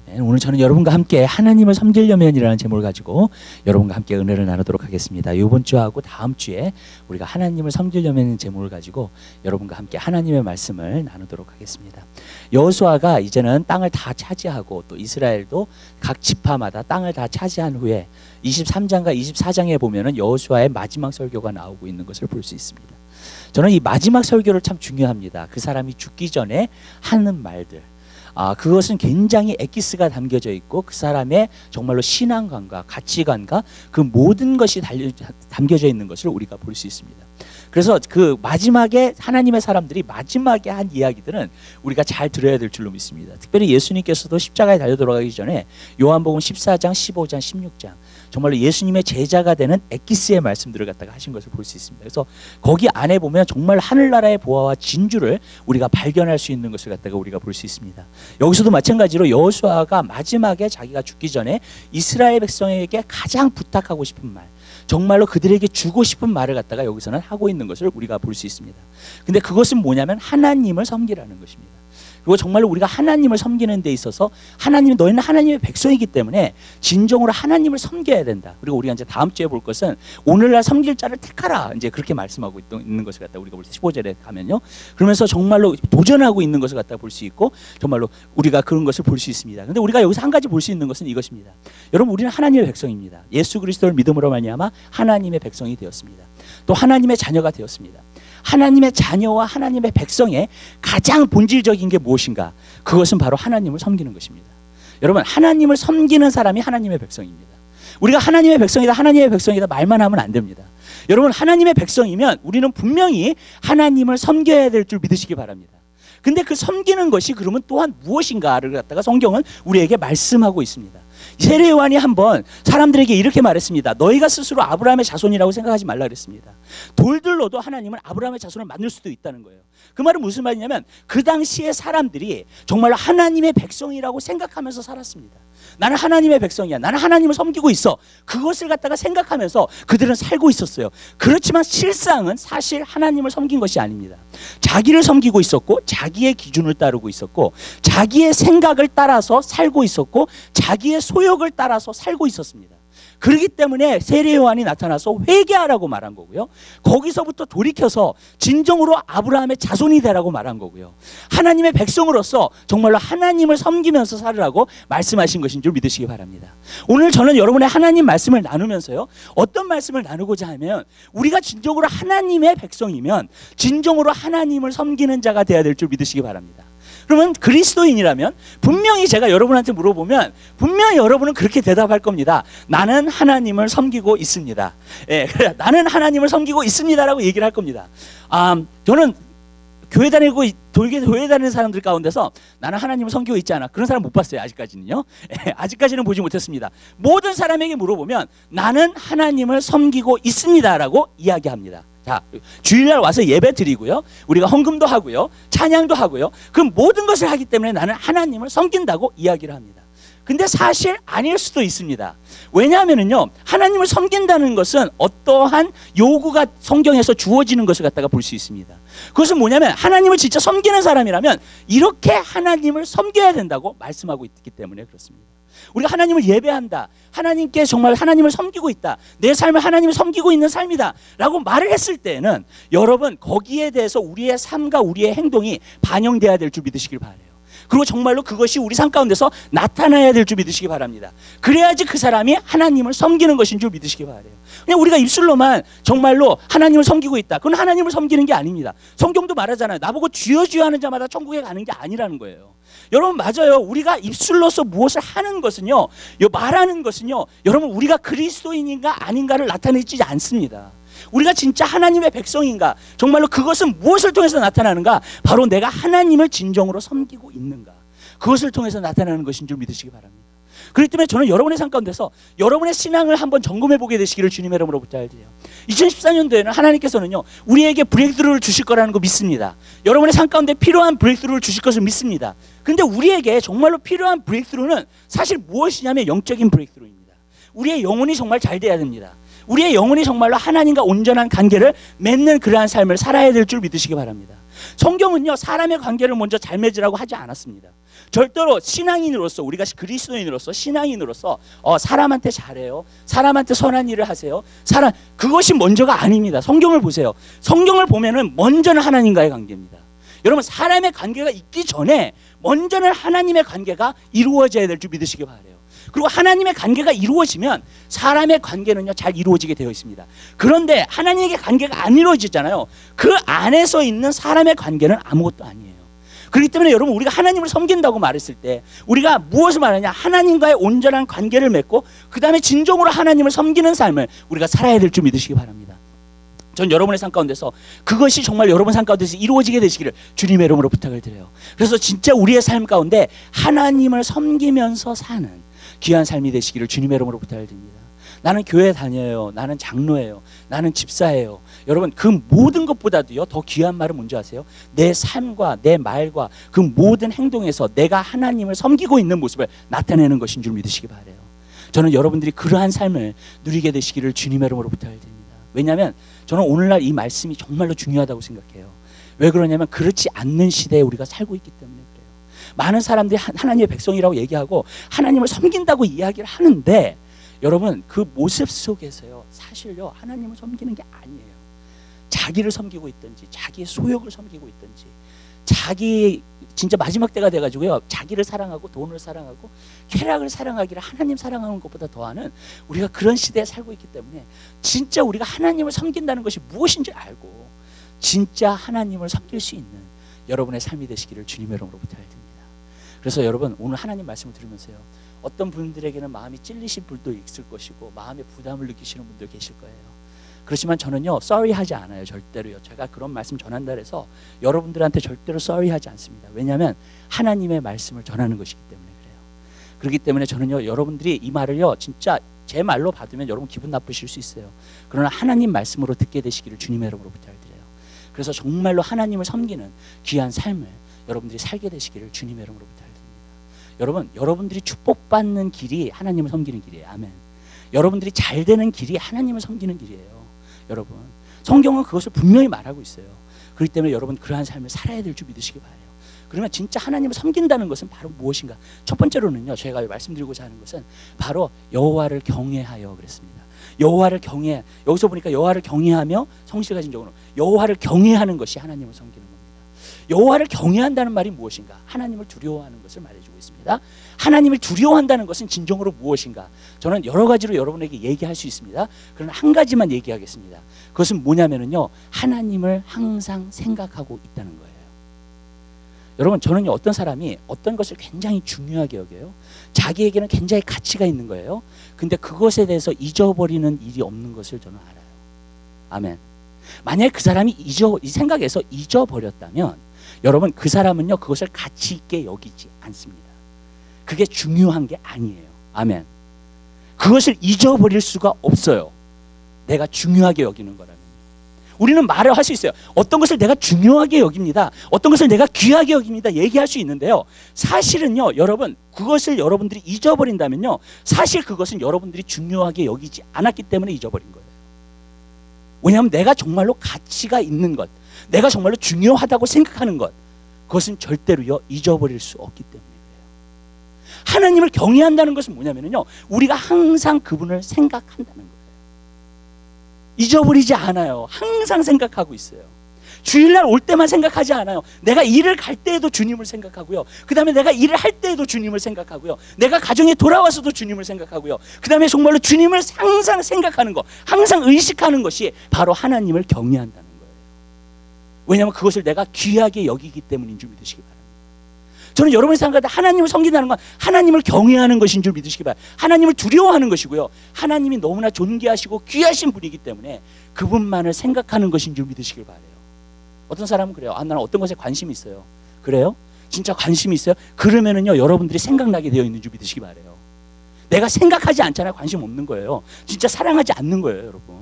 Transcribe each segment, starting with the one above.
오늘 저는 여러분과 함께 하나님을 섬기려면이라는 제목을 가지고 여러분과 함께 은혜를 나누도록 하겠습니다. 이번 주하고 다음 주에 우리가 하나님을 섬기려면 제목을 가지고 여러분과 함께 하나님의 말씀을 나누도록 하겠습니다. 여호수아가 이제는 땅을 다 차지하고 또 이스라엘도 각 지파마다 땅을 다 차지한 후에 23장과 24장에 보면은 여호수아의 마지막 설교가 나오고 있는 것을 볼 수 있습니다. 저는 이 마지막 설교를 참 중요합니다. 그 사람이 죽기 전에 하는 말들, 그것은 굉장히 엑기스가 담겨져 있고 그 사람의 정말로 신앙관과 가치관과 그 모든 것이 담겨져 있는 것을 우리가 볼 수 있습니다. 그래서 그 마지막에 하나님의 사람들이 마지막에 한 이야기들은 우리가 잘 들어야 될 줄로 믿습니다. 특별히 예수님께서도 십자가에 달려 돌아가기 전에 요한복음 14장, 15장, 16장 정말로 예수님의 제자가 되는 엑기스의 말씀들을 갖다가 하신 것을 볼 수 있습니다. 그래서 거기 안에 보면 정말 하늘나라의 보화와 진주를 우리가 발견할 수 있는 것을 갖다가 우리가 볼 수 있습니다. 여기서도 마찬가지로 여호수아가 마지막에 자기가 죽기 전에 이스라엘 백성에게 가장 부탁하고 싶은 말, 정말로 그들에게 주고 싶은 말을 갖다가 여기서는 하고 있는 것을 우리가 볼 수 있습니다. 근데 그것은 뭐냐면 하나님을 섬기라는 것입니다. 그리고 정말로 우리가 하나님을 섬기는 데 있어서 너희는 하나님의 백성이기 때문에 진정으로 하나님을 섬겨야 된다. 그리고 우리가 이제 다음 주에 볼 것은 오늘날 섬길 자를 택하라. 이제 그렇게 말씀하고 있는 것을 갖다 우리가 볼 때 15절에 가면요. 그러면서 정말로 도전하고 있는 것을 갖다 볼 수 있고 정말로 우리가 그런 것을 볼 수 있습니다. 근데 우리가 여기서 한 가지 볼 수 있는 것은 이것입니다. 여러분, 우리는 하나님의 백성입니다. 예수 그리스도를 믿음으로 말미암아 하나님의 백성이 되었습니다. 또 하나님의 자녀가 되었습니다. 하나님의 자녀와 하나님의 백성의 가장 본질적인 게 무엇인가? 그것은 바로 하나님을 섬기는 것입니다. 여러분, 하나님을 섬기는 사람이 하나님의 백성입니다. 우리가 하나님의 백성이다, 하나님의 백성이다 말만 하면 안 됩니다. 여러분, 하나님의 백성이면 우리는 분명히 하나님을 섬겨야 될 줄 믿으시기 바랍니다. 근데 그 섬기는 것이 그러면 또한 무엇인가를 갖다가 성경은 우리에게 말씀하고 있습니다. 세례 요한이 한번 사람들에게 이렇게 말했습니다. 너희가 스스로 아브라함의 자손이라고 생각하지 말라 그랬습니다. 돌들로도 하나님은 아브라함의 자손을 만들 수도 있다는 거예요. 그 말은 무슨 말이냐면 그 당시에 사람들이 정말로 하나님의 백성이라고 생각하면서 살았습니다. 나는 하나님의 백성이야. 나는 하나님을 섬기고 있어. 그것을 갖다가 생각하면서 그들은 살고 있었어요. 그렇지만 실상은 사실 하나님을 섬긴 것이 아닙니다. 자기를 섬기고 있었고 자기의 기준을 따르고 있었고 자기의 생각을 따라서 살고 있었고 자기의 소욕을 따라서 살고 있었습니다. 그렇기 때문에 세례 요한이 나타나서 회개하라고 말한 거고요. 거기서부터 돌이켜서 진정으로 아브라함의 자손이 되라고 말한 거고요. 하나님의 백성으로서 정말로 하나님을 섬기면서 살으라고 말씀하신 것인 줄 믿으시기 바랍니다. 오늘 저는 여러분의 하나님 말씀을 나누면서요, 어떤 말씀을 나누고자 하면 우리가 진정으로 하나님의 백성이면 진정으로 하나님을 섬기는 자가 되어야 될 줄 믿으시기 바랍니다. 그러면 그리스도인이라면 분명히 제가 여러분한테 물어보면 분명히 여러분은 그렇게 대답할 겁니다. 나는 하나님을 섬기고 있습니다. 예, 나는 하나님을 섬기고 있습니다라고 얘기를 할 겁니다. 저는 교회 다니는 사람들 가운데서 나는 하나님을 섬기고 있지 않아, 그런 사람 못 봤어요. 아직까지는요. 예, 아직까지는 보지 못했습니다. 모든 사람에게 물어보면 나는 하나님을 섬기고 있습니다라고 이야기합니다. 자, 주일날 와서 예배 드리고요, 우리가 헌금도 하고요, 찬양도 하고요, 그 모든 것을 하기 때문에 나는 하나님을 섬긴다고 이야기를 합니다. 근데 사실 아닐 수도 있습니다. 왜냐하면요, 하나님을 섬긴다는 것은 어떠한 요구가 성경에서 주어지는 것을 갖다가 볼 수 있습니다. 그것은 뭐냐면 하나님을 진짜 섬기는 사람이라면 이렇게 하나님을 섬겨야 된다고 말씀하고 있기 때문에 그렇습니다. 우리가 하나님을 예배한다, 하나님께 정말 하나님을 섬기고 있다, 내 삶을 하나님을 섬기고 있는 삶이다 라고 말을 했을 때는 여러분 거기에 대해서 우리의 삶과 우리의 행동이 반영돼야 될 줄 믿으시길 바라요. 그리고 정말로 그것이 우리 삶 가운데서 나타나야 될 줄 믿으시기 바랍니다. 그래야지 그 사람이 하나님을 섬기는 것인 줄 믿으시기 바라요. 그냥 우리가 입술로만 정말로 하나님을 섬기고 있다, 그건 하나님을 섬기는 게 아닙니다. 성경도 말하잖아요. 나보고 주여 주여 하는 자마다 천국에 가는 게 아니라는 거예요. 여러분, 맞아요. 우리가 입술로서 무엇을 하는 것은요, 말하는 것은요, 여러분 우리가 그리스도인인가 아닌가를 나타내지 않습니다. 우리가 진짜 하나님의 백성인가, 정말로 그것은 무엇을 통해서 나타나는가? 바로 내가 하나님을 진정으로 섬기고 있는가, 그것을 통해서 나타나는 것인 줄 믿으시기 바랍니다. 그렇기 때문에 저는 여러분의 삶 가운데서 여러분의 신앙을 한번 점검해 보게 되시기를 주님의 이름으로 부탁드려요. 2014년도에는 하나님께서는요, 우리에게 브레이크스루를 주실 거라는 거 믿습니다. 여러분의 삶 가운데 필요한 브레이크스루를 주실 것을 믿습니다. 근데 우리에게 정말로 필요한 브레이크스루는 사실 무엇이냐면 영적인 브레이크스루입니다. 우리의 영혼이 정말 잘 돼야 됩니다. 우리의 영혼이 정말로 하나님과 온전한 관계를 맺는 그러한 삶을 살아야 될 줄 믿으시기 바랍니다. 성경은요, 사람의 관계를 먼저 잘 맺으라고 하지 않았습니다. 절대로 신앙인으로서, 우리가 그리스도인으로서, 신앙인으로서 사람한테 잘해요, 사람한테 선한 일을 하세요, 그것이 먼저가 아닙니다. 성경을 보세요. 성경을 보면은 먼저는 하나님과의 관계입니다. 여러분, 사람의 관계가 있기 전에 먼저는 하나님의 관계가 이루어져야 될 줄 믿으시기 바라요. 그리고 하나님의 관계가 이루어지면 사람의 관계는요 잘 이루어지게 되어 있습니다. 그런데 하나님의 관계가 안 이루어지잖아요. 그 안에서 있는 사람의 관계는 아무것도 아니에요. 그렇기 때문에 여러분, 우리가 하나님을 섬긴다고 말했을 때 우리가 무엇을 말하냐, 하나님과의 온전한 관계를 맺고 그 다음에 진정으로 하나님을 섬기는 삶을 우리가 살아야 될 줄 믿으시기 바랍니다. 전 여러분의 삶 가운데서 그것이 정말 여러분 삶 가운데서 이루어지게 되시기를 주님의 이름으로 부탁을 드려요. 그래서 진짜 우리의 삶 가운데 하나님을 섬기면서 사는 귀한 삶이 되시기를 주님의 이름으로 부탁을 드립니다. 나는 교회 다녀요, 나는 장로예요, 나는 집사예요. 여러분, 그 모든 것보다도요 더 귀한 말은 뭔지 아세요? 내 삶과 내 말과 그 모든 행동에서 내가 하나님을 섬기고 있는 모습을 나타내는 것인 줄 믿으시기 바라요. 저는 여러분들이 그러한 삶을 누리게 되시기를 주님의 이름으로 부탁을 드립니다. 왜냐하면 저는 오늘날 이 말씀이 정말로 중요하다고 생각해요. 왜 그러냐면 그렇지 않는 시대에 우리가 살고 있기 때문에 그래요. 많은 사람들이 하나님의 백성이라고 얘기하고 하나님을 섬긴다고 이야기를 하는데, 여러분, 그 모습 속에서요 사실요 하나님을 섬기는 게 아니에요. 자기를 섬기고 있든지, 자기의 소욕을 섬기고 있든지, 자기 진짜 마지막 때가 돼가지고요 자기를 사랑하고 돈을 사랑하고 쾌락을 사랑하기를 하나님 사랑하는 것보다 더하는 우리가 그런 시대에 살고 있기 때문에 진짜 우리가 하나님을 섬긴다는 것이 무엇인지 알고 진짜 하나님을 섬길 수 있는 여러분의 삶이 되시기를 주님의 이름으로 부탁드립니다. 그래서 여러분, 오늘 하나님 말씀을 들으면서요 어떤 분들에게는 마음이 찔리신 분도 있을 것이고 마음의 부담을 느끼시는 분도 계실 거예요. 그렇지만 저는요 sorry 하지 않아요. 절대로요. 제가 그런 말씀 전한다 해서 여러분들한테 절대로 sorry 하지 않습니다. 왜냐하면 하나님의 말씀을 전하는 것이기 때문에 그래요. 그렇기 때문에 저는요 여러분들이 이 말을요 진짜 제 말로 받으면 여러분 기분 나쁘실 수 있어요. 그러나 하나님 말씀으로 듣게 되시기를 주님의 이름으로 부탁드려요. 그래서 정말로 하나님을 섬기는 귀한 삶을 여러분들이 살게 되시기를 주님의 이름으로 부탁드립니다. 여러분, 여러분들이 축복받는 길이 하나님을 섬기는 길이에요. 아멘. 여러분들이 잘 되는 길이 하나님을 섬기는 길이에요. 여러분, 성경은 그것을 분명히 말하고 있어요. 그렇기 때문에 여러분 그러한 삶을 살아야 될 줄 믿으시기 바라요. 그러면 진짜 하나님을 섬긴다는 것은 바로 무엇인가? 첫 번째로는요 제가 말씀드리고자 하는 것은 바로 여호와를 경외하여 그랬습니다. 여호와를 경외, 여기서 보니까 여호와를 경외하며 성실과 진정으로, 여호와를 경외하는 것이 하나님을 섬기는 겁니다. 여호와를 경외한다는 말이 무엇인가? 하나님을 두려워하는 것을 말해주고 있습니다. 하나님을 두려워한다는 것은 진정으로 무엇인가? 저는 여러 가지로 여러분에게 얘기할 수 있습니다. 그러나 한 가지만 얘기하겠습니다. 그것은 뭐냐면요 하나님을 항상 생각하고 있다는 거예요. 여러분, 저는요 어떤 사람이 어떤 것을 굉장히 중요하게 여겨요. 자기에게는 굉장히 가치가 있는 거예요. 근데 그것에 대해서 잊어버리는 일이 없는 것을 저는 알아요. 아멘. 만약에 그 사람이 이 생각에서 잊어버렸다면 여러분, 그 사람은요 그것을 가치 있게 여기지 않습니다. 그게 중요한 게 아니에요. 아멘. 그것을 잊어버릴 수가 없어요. 내가 중요하게 여기는 거라면. 우리는 말을 할 수 있어요. 어떤 것을 내가 중요하게 여깁니다, 어떤 것을 내가 귀하게 여깁니다, 얘기할 수 있는데요 사실은요 여러분, 그것을 여러분들이 잊어버린다면요 사실 그것은 여러분들이 중요하게 여기지 않았기 때문에 잊어버린 거예요. 왜냐하면 내가 정말로 가치가 있는 것, 내가 정말로 중요하다고 생각하는 것, 그것은 절대로요 잊어버릴 수 없기 때문에 그래요. 하나님을 경외한다는 것은 뭐냐면요 우리가 항상 그분을 생각한다는 거예요. 잊어버리지 않아요. 항상 생각하고 있어요. 주일날 올 때만 생각하지 않아요. 내가 일을 갈 때에도 주님을 생각하고요. 그 다음에 내가 일을 할 때에도 주님을 생각하고요. 내가 가정에 돌아와서도 주님을 생각하고요. 그 다음에 정말로 주님을 항상 생각하는 것, 항상 의식하는 것이 바로 하나님을 경외한다는 거예요. 왜냐하면 그것을 내가 귀하게 여기기 때문인 줄 믿으시기 바랍니다. 저는 여러분이 생각할 때 하나님을 섬긴다는 건 하나님을 경외하는 것인 줄 믿으시기 바랍니다. 하나님을 두려워하는 것이고요. 하나님이 너무나 존귀하시고 귀하신 분이기 때문에 그분만을 생각하는 것인 줄 믿으시길 바라요. 어떤 사람은 그래요. 나는 어떤 것에 관심이 있어요. 그래요? 진짜 관심이 있어요? 그러면은요 여러분들이 생각나게 되어 있는 줄 믿으시기 바라요. 내가 생각하지 않잖아요. 관심 없는 거예요. 진짜 사랑하지 않는 거예요, 여러분.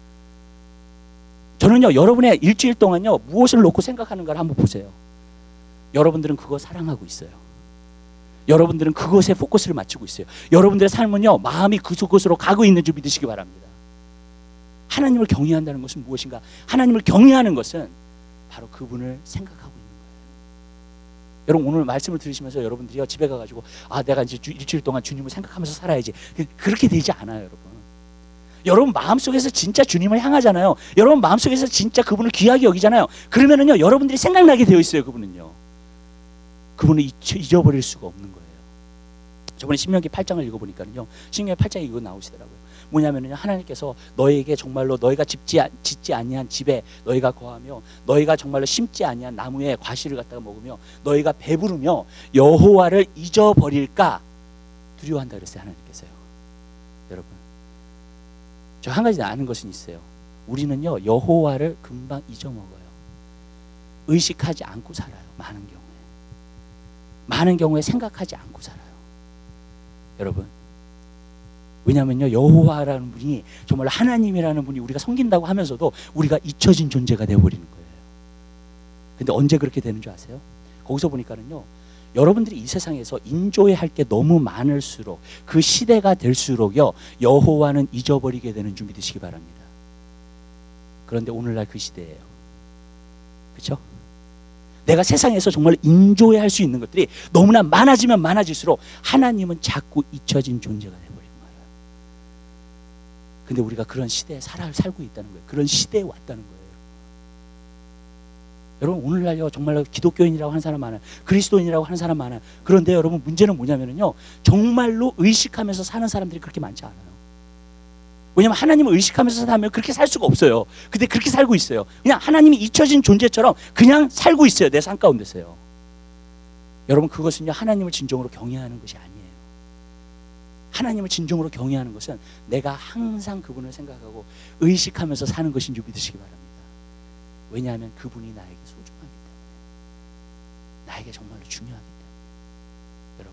저는요 여러분의 일주일 동안요 무엇을 놓고 생각하는가를 한번 보세요. 여러분들은 그거 사랑하고 있어요. 여러분들은 그것에 포커스를 맞추고 있어요. 여러분들의 삶은요 마음이 그곳으로 가고 있는 줄 믿으시기 바랍니다. 하나님을 경외한다는 것은 무엇인가? 하나님을 경외하는 것은 바로 그분을 생각하고 있는 거예요. 여러분 오늘 말씀을 들으시면서 여러분들이요 집에 가가지고 내가 이제 일주일 동안 주님을 생각하면서 살아야지, 그렇게 되지 않아요. 여러분 마음속에서 진짜 주님을 향하잖아요. 여러분 마음속에서 진짜 그분을 귀하게 여기잖아요. 그러면은요 여러분들이 생각나게 되어 있어요. 그분을 잊어버릴 수가 없는 거예요. 저번에 신명기 8장을 읽어보니까요, 신명기 8장에 이거 나오시더라고요. 뭐냐면요, 하나님께서 너에게 정말로 너희가 짓지 아니한 집에 너희가 거하며 너희가 정말로 심지 아니한 나무의 과실을 갖다가 먹으며 너희가 배부르며 여호와를 잊어버릴까 두려워한다 그랬어요. 하나님께서요. 여러분, 저 한 가지 아는 것은 있어요. 우리는요 여호와를 금방 잊어먹어요. 의식하지 않고 살아요. 많은 경우에 생각하지 않고 살아요. 여러분, 왜냐하면요 여호와라는 분이 정말 하나님이라는 분이 우리가 섬긴다고 하면서도 우리가 잊혀진 존재가 되어버리는 거예요. 근데 언제 그렇게 되는 줄 아세요? 거기서 보니까는요, 여러분들이 이 세상에서 인조해 할 게 너무 많을수록, 그 시대가 될수록요 여호와는 잊어버리게 되는 줄 믿으시기 바랍니다. 그런데 오늘날 그 시대예요. 그렇죠? 내가 세상에서 정말 인조해 할 수 있는 것들이 너무나 많아지면 많아질수록 하나님은 자꾸 잊혀진 존재가 되어버리는 거예요. 근데 우리가 그런 시대에 살고 있다는 거예요. 그런 시대에 왔다는 거예요. 여러분 오늘날요 정말로 기독교인이라고 하는 사람 많아요. 그리스도인이라고 하는 사람 많아요. 그런데 여러분 문제는 뭐냐면요, 정말로 의식하면서 사는 사람들이 그렇게 많지 않아요. 왜냐면 하나님을 의식하면서 살면 그렇게 살 수가 없어요. 근데 그렇게 살고 있어요. 그냥 하나님이 잊혀진 존재처럼 그냥 살고 있어요. 내 삶 가운데서요. 여러분 그것은요 하나님을 진정으로 경외하는 것이 아니에요. 하나님을 진정으로 경외하는 것은 내가 항상 그분을 생각하고 의식하면서 사는 것인 줄 믿으시기 바랍니다. 왜냐하면 그분이 나에게 소중하기 때문에, 나에게 정말로 중요하기 때문에.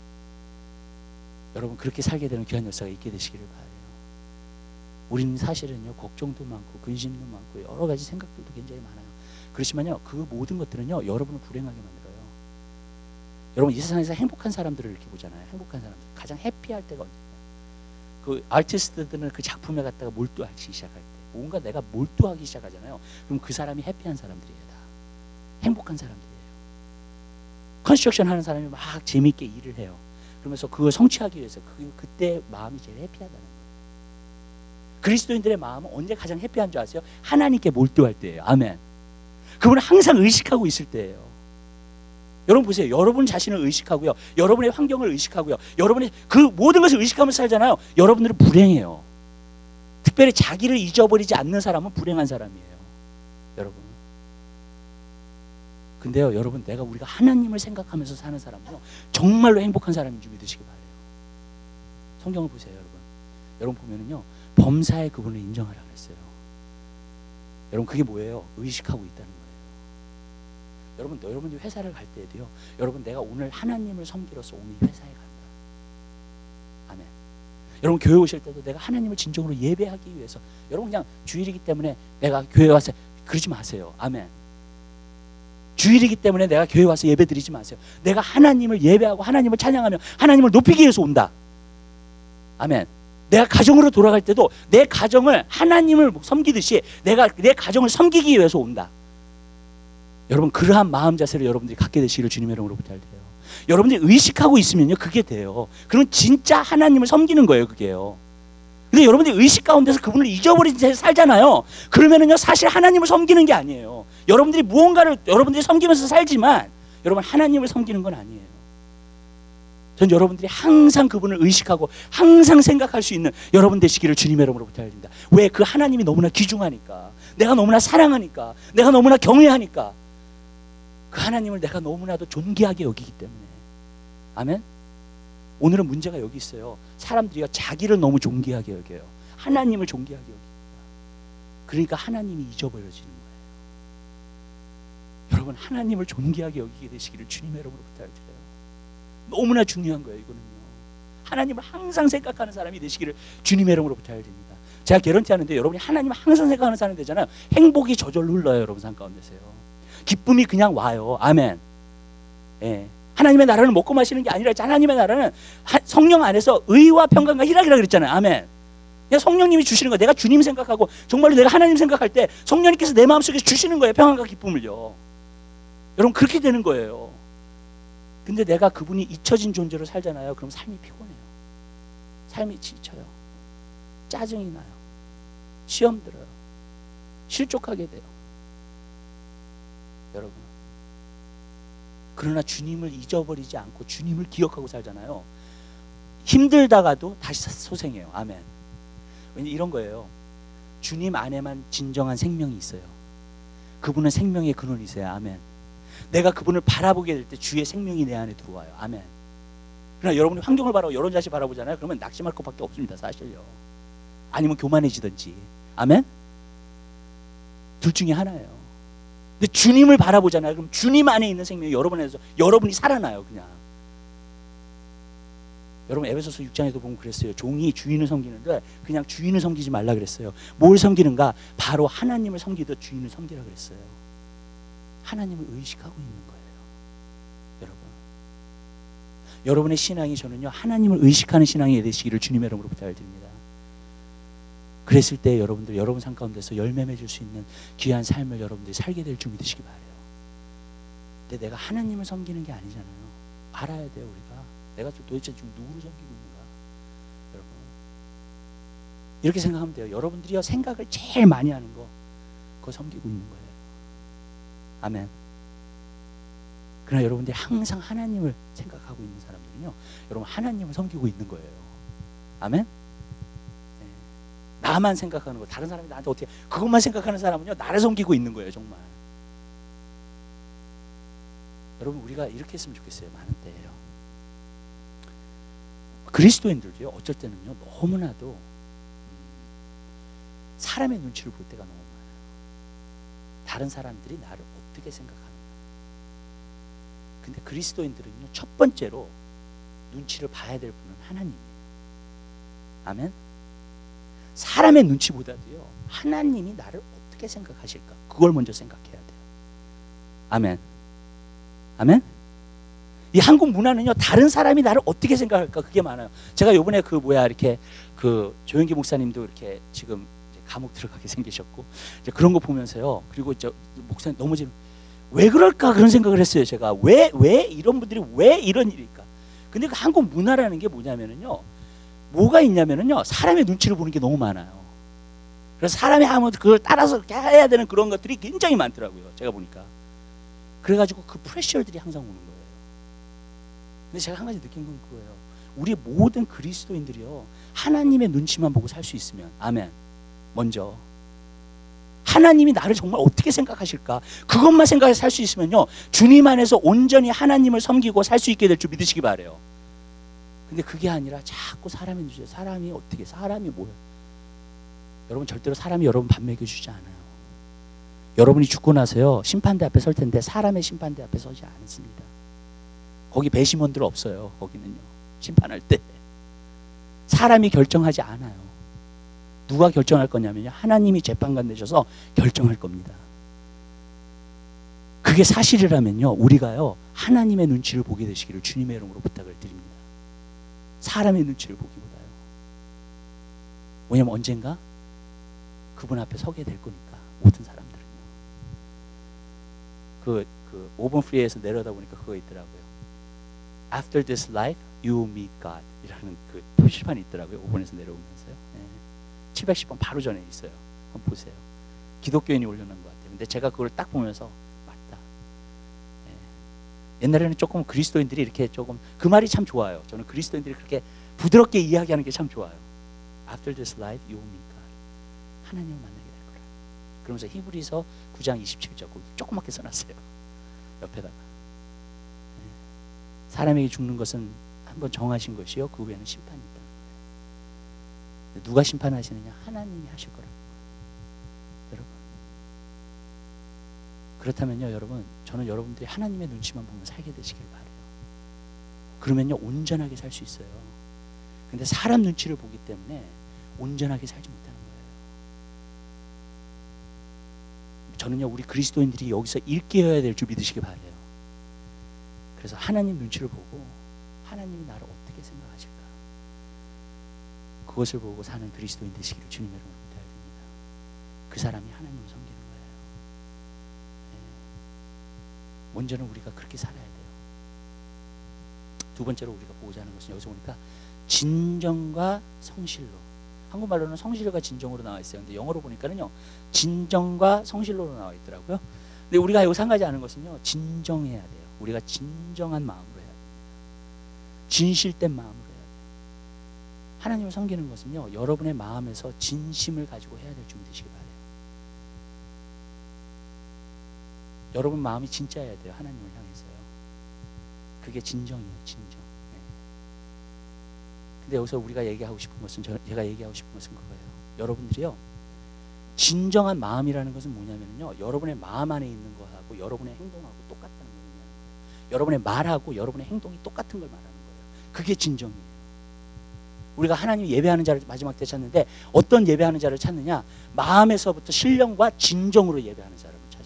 여러분 그렇게 살게 되는 귀한 역사가 있게 되시기를 바라요. 우리는 사실은요 걱정도 많고 근심도 많고 여러 가지 생각들도 굉장히 많아요. 그렇지만요 그 모든 것들은요 여러분을 불행하게 만들어요. 여러분 이 세상에서 행복한 사람들을 이렇게 보잖아요. 행복한 사람들 가장 해피할 때가 언제냐, 그 아티스트들은 그 작품에 갖다가 몰두하기 시작할 때, 뭔가 내가 몰두하기 시작하잖아요. 그럼 그 사람이 해피한 사람들이에요. 다 행복한 사람들이에요. 컨스트럭션 하는 사람이 막 재미있게 일을 해요. 그러면서 그걸 성취하기 위해서 그때 마음이 제일 해피하다는 거예요. 그리스도인들의 마음은 언제 가장 해피한 줄 아세요? 하나님께 몰두할 때예요. 아멘. 그분은 항상 의식하고 있을 때예요. 여러분 보세요. 여러분 자신을 의식하고요, 여러분의 환경을 의식하고요, 여러분이 그 모든 것을 의식하면서 살잖아요. 여러분들은 불행해요. 특별히 자기를 잊어버리지 않는 사람은 불행한 사람이에요. 여러분. 근데요 여러분, 우리가 하나님을 생각하면서 사는 사람은요 정말로 행복한 사람인 줄 믿으시기 바라요. 성경을 보세요. 여러분 보면은요 범사에 그분을 인정하라 그랬어요. 여러분 그게 뭐예요? 의식하고 있다는 거예요. 여러분이 회사를 갈 때에도요, 여러분 내가 오늘 하나님을 섬기러서 오늘 회사에 간다. 아멘. 여러분 교회 오실 때도 내가 하나님을 진정으로 예배하기 위해서, 여러분 그냥 주일이기 때문에 내가 교회 와서 그러지 마세요. 아멘. 주일이기 때문에 내가 교회 와서 예배 드리지 마세요. 내가 하나님을 예배하고 하나님을 찬양하며 하나님을 높이기 위해서 온다. 아멘. 내가 가정으로 돌아갈 때도 내 가정을 하나님을 섬기듯이 내가 내 가정을 섬기기 위해서 온다. 여러분 그러한 마음 자세를 여러분들이 갖게 되시기를 주님의 이름으로 부탁드려요. 여러분들이 의식하고 있으면요 그게 돼요. 그럼 진짜 하나님을 섬기는 거예요. 그게요. 근데 여러분들이 의식 가운데서 그분을 잊어버린 채 살잖아요. 그러면은요 사실 하나님을 섬기는 게 아니에요. 여러분들이 무언가를 여러분들이 섬기면서 살지만 여러분 하나님을 섬기는 건 아니에요. 전 여러분들이 항상 그분을 의식하고 항상 생각할 수 있는 여러분 되시기를 주님의 이름으로 부탁드립니다. 왜? 그 하나님이 너무나 귀중하니까, 내가 너무나 사랑하니까, 내가 너무나 경외하니까, 그 하나님을 내가 너무나도 존귀하게 여기기 때문에. 아멘. 오늘은 문제가 여기 있어요. 사람들이 자기를 너무 존귀하게 여겨요. 하나님을 존귀하게 여깁니다. 그러니까 하나님이 잊어버려지는 거예요. 여러분 하나님을 존귀하게 여기게 되시기를 주님의 이름으로 부탁드려요. 너무나 중요한 거예요. 이거는요. 하나님을 항상 생각하는 사람이 되시기를 주님의 이름으로 부탁드립니다. 제가 개런티하는데 여러분이 하나님을 항상 생각하는 사람이 되잖아요. 행복이 저절로 흘러요. 여러분 삶 가운데서요. 기쁨이 그냥 와요. 아멘. 예. 하나님의 나라는 먹고 마시는 게 아니라 하나님의 나라는 성령 안에서 의와 평강과 희락이라고 그랬잖아요. 아멘. 그냥 성령님이 주시는 거예요. 내가 주님 생각하고 정말로 내가 하나님 생각할 때 성령님께서 내 마음속에 주시는 거예요. 평안과 기쁨을요. 여러분 그렇게 되는 거예요. 근데 내가 그분이 잊혀진 존재로 살잖아요. 그럼 삶이 피곤해요. 삶이 지쳐요. 짜증이 나요. 시험 들어요. 실족하게 돼요. 여러분. 그러나 주님을 잊어버리지 않고 주님을 기억하고 살잖아요. 힘들다가도 다시 소생해요. 아멘. 왜냐 이런 거예요. 주님 안에만 진정한 생명이 있어요. 그분은 생명의 근원이세요. 아멘. 내가 그분을 바라보게 될 때 주의 생명이 내 안에 들어와요. 아멘. 그러나 여러분이 환경을 바라보고 여러 자식 바라보잖아요. 그러면 낙심할 것밖에 없습니다. 사실요. 아니면 교만해지든지. 아멘. 둘 중에 하나예요. 근데 주님을 바라보잖아요. 그럼 주님 안에 있는 생명이 여러분에서 여러분이 살아나요. 그냥. 여러분 에베소서 6장에도 보면 그랬어요. 종이 주인을 섬기는데 그냥 주인을 섬기지 말라 그랬어요. 뭘 섬기는가? 바로 하나님을 섬기듯 주인을 섬기라 그랬어요. 하나님을 의식하고 있는 거예요. 여러분. 여러분의 신앙이 저는요 하나님을 의식하는 신앙이 되시기를 주님의 이름으로 부탁드립니다. 그랬을 때 여러분들 여러분 삶 가운데서 열매 맺을 수 있는 귀한 삶을 여러분들이 살게 될 줄 믿으시기 바라요. 근데 내가 하나님을 섬기는 게 아니잖아요. 알아야 돼요. 우리가 내가 도대체 지금 누구를 섬기고 있는가. 여러분 이렇게 생각하면 돼요. 여러분들이요 생각을 제일 많이 하는 거 그거 섬기고 있는 거예요. 아멘. 그러나 여러분들이 항상 하나님을 생각하고 있는 사람들은요 여러분 하나님을 섬기고 있는 거예요. 아멘. 나만 생각하는 거 다른 사람이 나한테 어떻게 그것만 생각하는 사람은요 나를 섬기고 있는 거예요. 정말 여러분 우리가 이렇게 했으면 좋겠어요. 많은 때예요. 그리스도인들도요 어쩔 때는요 너무나도 사람의 눈치를 볼 때가 너무 많아요. 다른 사람들이 나를 어떻게 생각하는가. 근데 그리스도인들은요 첫 번째로 눈치를 봐야 될 분은 하나님이에요. 아멘. 사람의 눈치보다도요 하나님이 나를 어떻게 생각하실까 그걸 먼저 생각해야 돼요. 아멘. 아멘. 이 한국 문화는요 다른 사람이 나를 어떻게 생각할까 그게 많아요. 제가 요번에 이렇게 조영기 목사님도 이렇게 지금 감옥 들어가게 생기셨고 이제 그런 거 보면서요. 그리고 목사님 넘어지는 왜 그럴까 그런 생각을 했어요. 제가 왜 이런 분들이 왜 이런 일일까. 근데 그 한국 문화라는 게 뭐냐면은요. 뭐가 있냐면은요 사람의 눈치를 보는 게 너무 많아요. 그래서 사람이 하면 그걸 따라서 이렇게 해야 되는 그런 것들이 굉장히 많더라고요. 제가 보니까. 그래가지고 그 프레셔들이 항상 오는 거예요. 근데 제가 한 가지 느낀 건 그거예요. 우리 모든 그리스도인들이요 하나님의 눈치만 보고 살 수 있으면 아멘. 먼저 하나님이 나를 정말 어떻게 생각하실까 그것만 생각해서 살 수 있으면요 주님 안에서 온전히 하나님을 섬기고 살 수 있게 될 줄 믿으시기 바라요. 근데 그게 아니라 자꾸 사람의 눈치 사람이 어떻게 사람이 뭐야. 여러분 절대로 사람이 여러분 밥 먹여주지 않아요. 여러분이 죽고 나서요 심판대 앞에 설 텐데 사람의 심판대 앞에 서지 않습니다. 거기 배심원들 없어요. 거기는요 심판할 때 사람이 결정하지 않아요. 누가 결정할 거냐면요 하나님이 재판관 되셔서 결정할 겁니다. 그게 사실이라면요 우리가요 하나님의 눈치를 보게 되시기를 주님의 이름으로 부탁을 드립니다. 사람의 눈치를 보기보다요. 왜냐면 언젠가 그분 앞에 서게 될 거니까 모든 사람들은요. 그 오븐 프리에서 내려다 보니까 그거 있더라고요. After this life, you will meet God 이라는 그 표시판이 있더라고요. 오븐에서 내려오면서요. 710번 바로 전에 있어요. 한번 보세요. 기독교인이 올려놓은 것 같아요. 근데 제가 그걸 딱 보면서 맞다. 옛날에는 조금 그리스도인들이 이렇게 조금 그 말이 참 좋아요. 저는 그리스도인들이 그렇게 부드럽게 이야기하는 게 참 좋아요. After this life, you will meet God. 하나님을 만나게 될 거라. 그러면서 히브리서 9장 27절 조그맣게 써놨어요. 옆에다가. 사람에게 죽는 것은 한번 정하신 것이요 그 후에는 심판이 있다는 거예요. 누가 심판하시느냐? 하나님이 하실 거라는 거예요. 여러분. 그렇다면요 여러분 저는 여러분들이 하나님의 눈치만 보면 살게 되시길 바라요. 그러면요 온전하게 살 수 있어요. 근데 사람 눈치를 보기 때문에 온전하게 살지 못하는 거예요. 저는요 우리 그리스도인들이 여기서 일깨어야 될 줄 믿으시기 바라요. 그래서 하나님 눈치를 보고 하나님이 나를 어떻게 생각하실까 그것을 보고 사는 그리스도인 되시기를 주님의 이름으로 부탁드립니다. 그 사람이 하나님을 섬기는 거예요. 먼저는 우리가 그렇게 살아야 돼요. 두 번째로 우리가 보고자 하는 것은 여기서 보니까 진정과 성실로. 한국말로는 성실과 진정으로 나와 있어요. 근데 영어로 보니까는요, 진정과 성실로로 나와 있더라고요. 근데 우리가 여기서 한 가지 아는 것은요, 진정해야 돼요. 우리가 진정한 마음으로 해야 됩니다. 진실된 마음으로 해야 돼요. 하나님을 섬기는 것은요, 여러분의 마음에서 진심을 가지고 해야 될 준비 되시기 바래요. 여러분 마음이 진짜여야 돼요. 하나님을 향해서요. 그게 진정이에요. 진정. 네. 근데 여기서 우리가 얘기하고 싶은 것은, 제가 얘기하고 싶은 것은 그거예요. 여러분들이요, 진정한 마음이라는 것은 뭐냐면요, 여러분의 마음 안에 있는 거하고 여러분의 행동하고 똑같다는 거예요. 여러분의 말하고 여러분의 행동이 똑같은 걸 말하는 거예요. 그게 진정이에요. 우리가 하나님 예배하는 자를 마지막 때 찾는데, 어떤 예배하는 자를 찾느냐? 마음에서부터 신령과 진정으로 예배하는 자를 찾아요.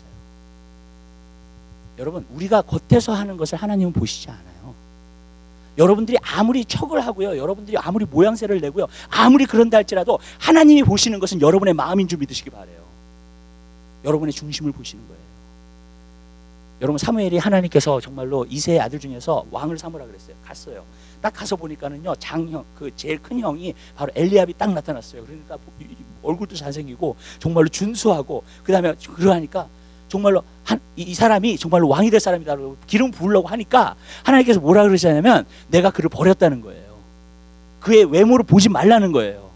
여러분, 우리가 겉에서 하는 것을 하나님은 보시지 않아요. 여러분들이 아무리 척을 하고요, 여러분들이 아무리 모양새를 내고요, 아무리 그런다 할지라도 하나님이 보시는 것은 여러분의 마음인 줄 믿으시기 바래요. 여러분의 중심을 보시는 거예요. 여러분, 사무엘이 하나님께서 정말로 이새의 아들 중에서 왕을 삼으라 그랬어요. 갔어요. 딱 가서 보니까는요, 장형, 그 제일 큰 형이 바로 엘리압이 딱 나타났어요. 그러니까 얼굴도 잘생기고 정말로 준수하고, 그 다음에 그러하니까 정말로 이 사람이 정말로 왕이 될 사람이다라고 기름 부으려고 하니까 하나님께서 뭐라 그러시냐면, 내가 그를 버렸다는 거예요. 그의 외모를 보지 말라는 거예요.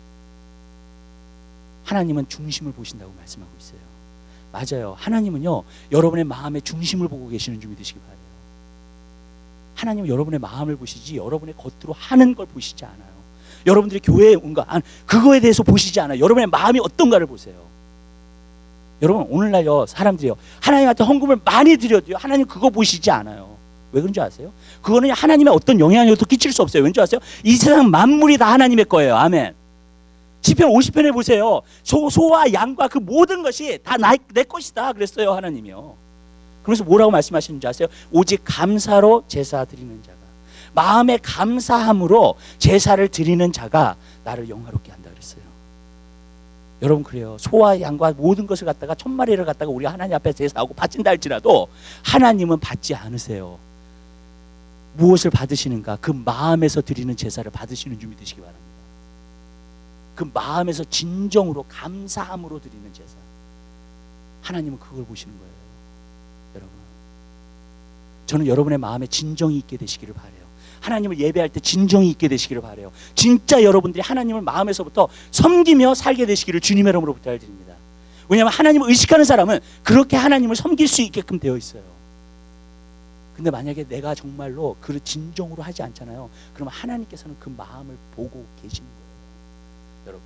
하나님은 중심을 보신다고 말씀하고 있어요. 맞아요. 하나님은요, 여러분의 마음의 중심을 보고 계시는 줄 믿으시기 바래요. 하나님은 여러분의 마음을 보시지 여러분의 겉으로 하는 걸 보시지 않아요. 여러분들이 교회에 온 거, 그거에 대해서 보시지 않아요. 여러분의 마음이 어떤가를 보세요. 여러분, 오늘날요, 사람들이요, 하나님한테 헌금을 많이 드려도요, 하나님 그거 보시지 않아요. 왜 그런 줄 아세요? 그거는 하나님의 어떤 영향력도 끼칠 수 없어요. 왠지 아세요? 이 세상 만물이 다 하나님의 거예요. 아멘. 시편 50편에 보세요. 소와 양과 그 모든 것이 다 내 것이다 그랬어요, 하나님이요. 그래서 뭐라고 말씀하시는지 아세요? 오직 감사로 제사 드리는 자가, 마음의 감사함으로 제사를 드리는 자가 나를 영화롭게 한다 그랬어요. 여러분, 그래요. 소와 양과 모든 것을 갖다가 1000마리를 갖다가 우리가 하나님 앞에 제사하고 바친다 할지라도 하나님은 받지 않으세요. 무엇을 받으시는가? 그 마음에서 드리는 제사를 받으시는 줄 믿으시기 바랍니다. 그 마음에서 진정으로 감사함으로 드리는 제사, 하나님은 그걸 보시는 거예요. 여러분, 저는 여러분의 마음에 진정이 있게 되시기를 바라요. 하나님을 예배할 때 진정이 있게 되시기를 바라요. 진짜 여러분들이 하나님을 마음에서부터 섬기며 살게 되시기를 주님의 이름으로 부탁드립니다. 왜냐하면 하나님을 의식하는 사람은 그렇게 하나님을 섬길 수 있게끔 되어 있어요. 근데 만약에 내가 정말로 그 진정으로 하지 않잖아요. 그러면 하나님께서는 그 마음을 보고 계시는 거예요. 여러분,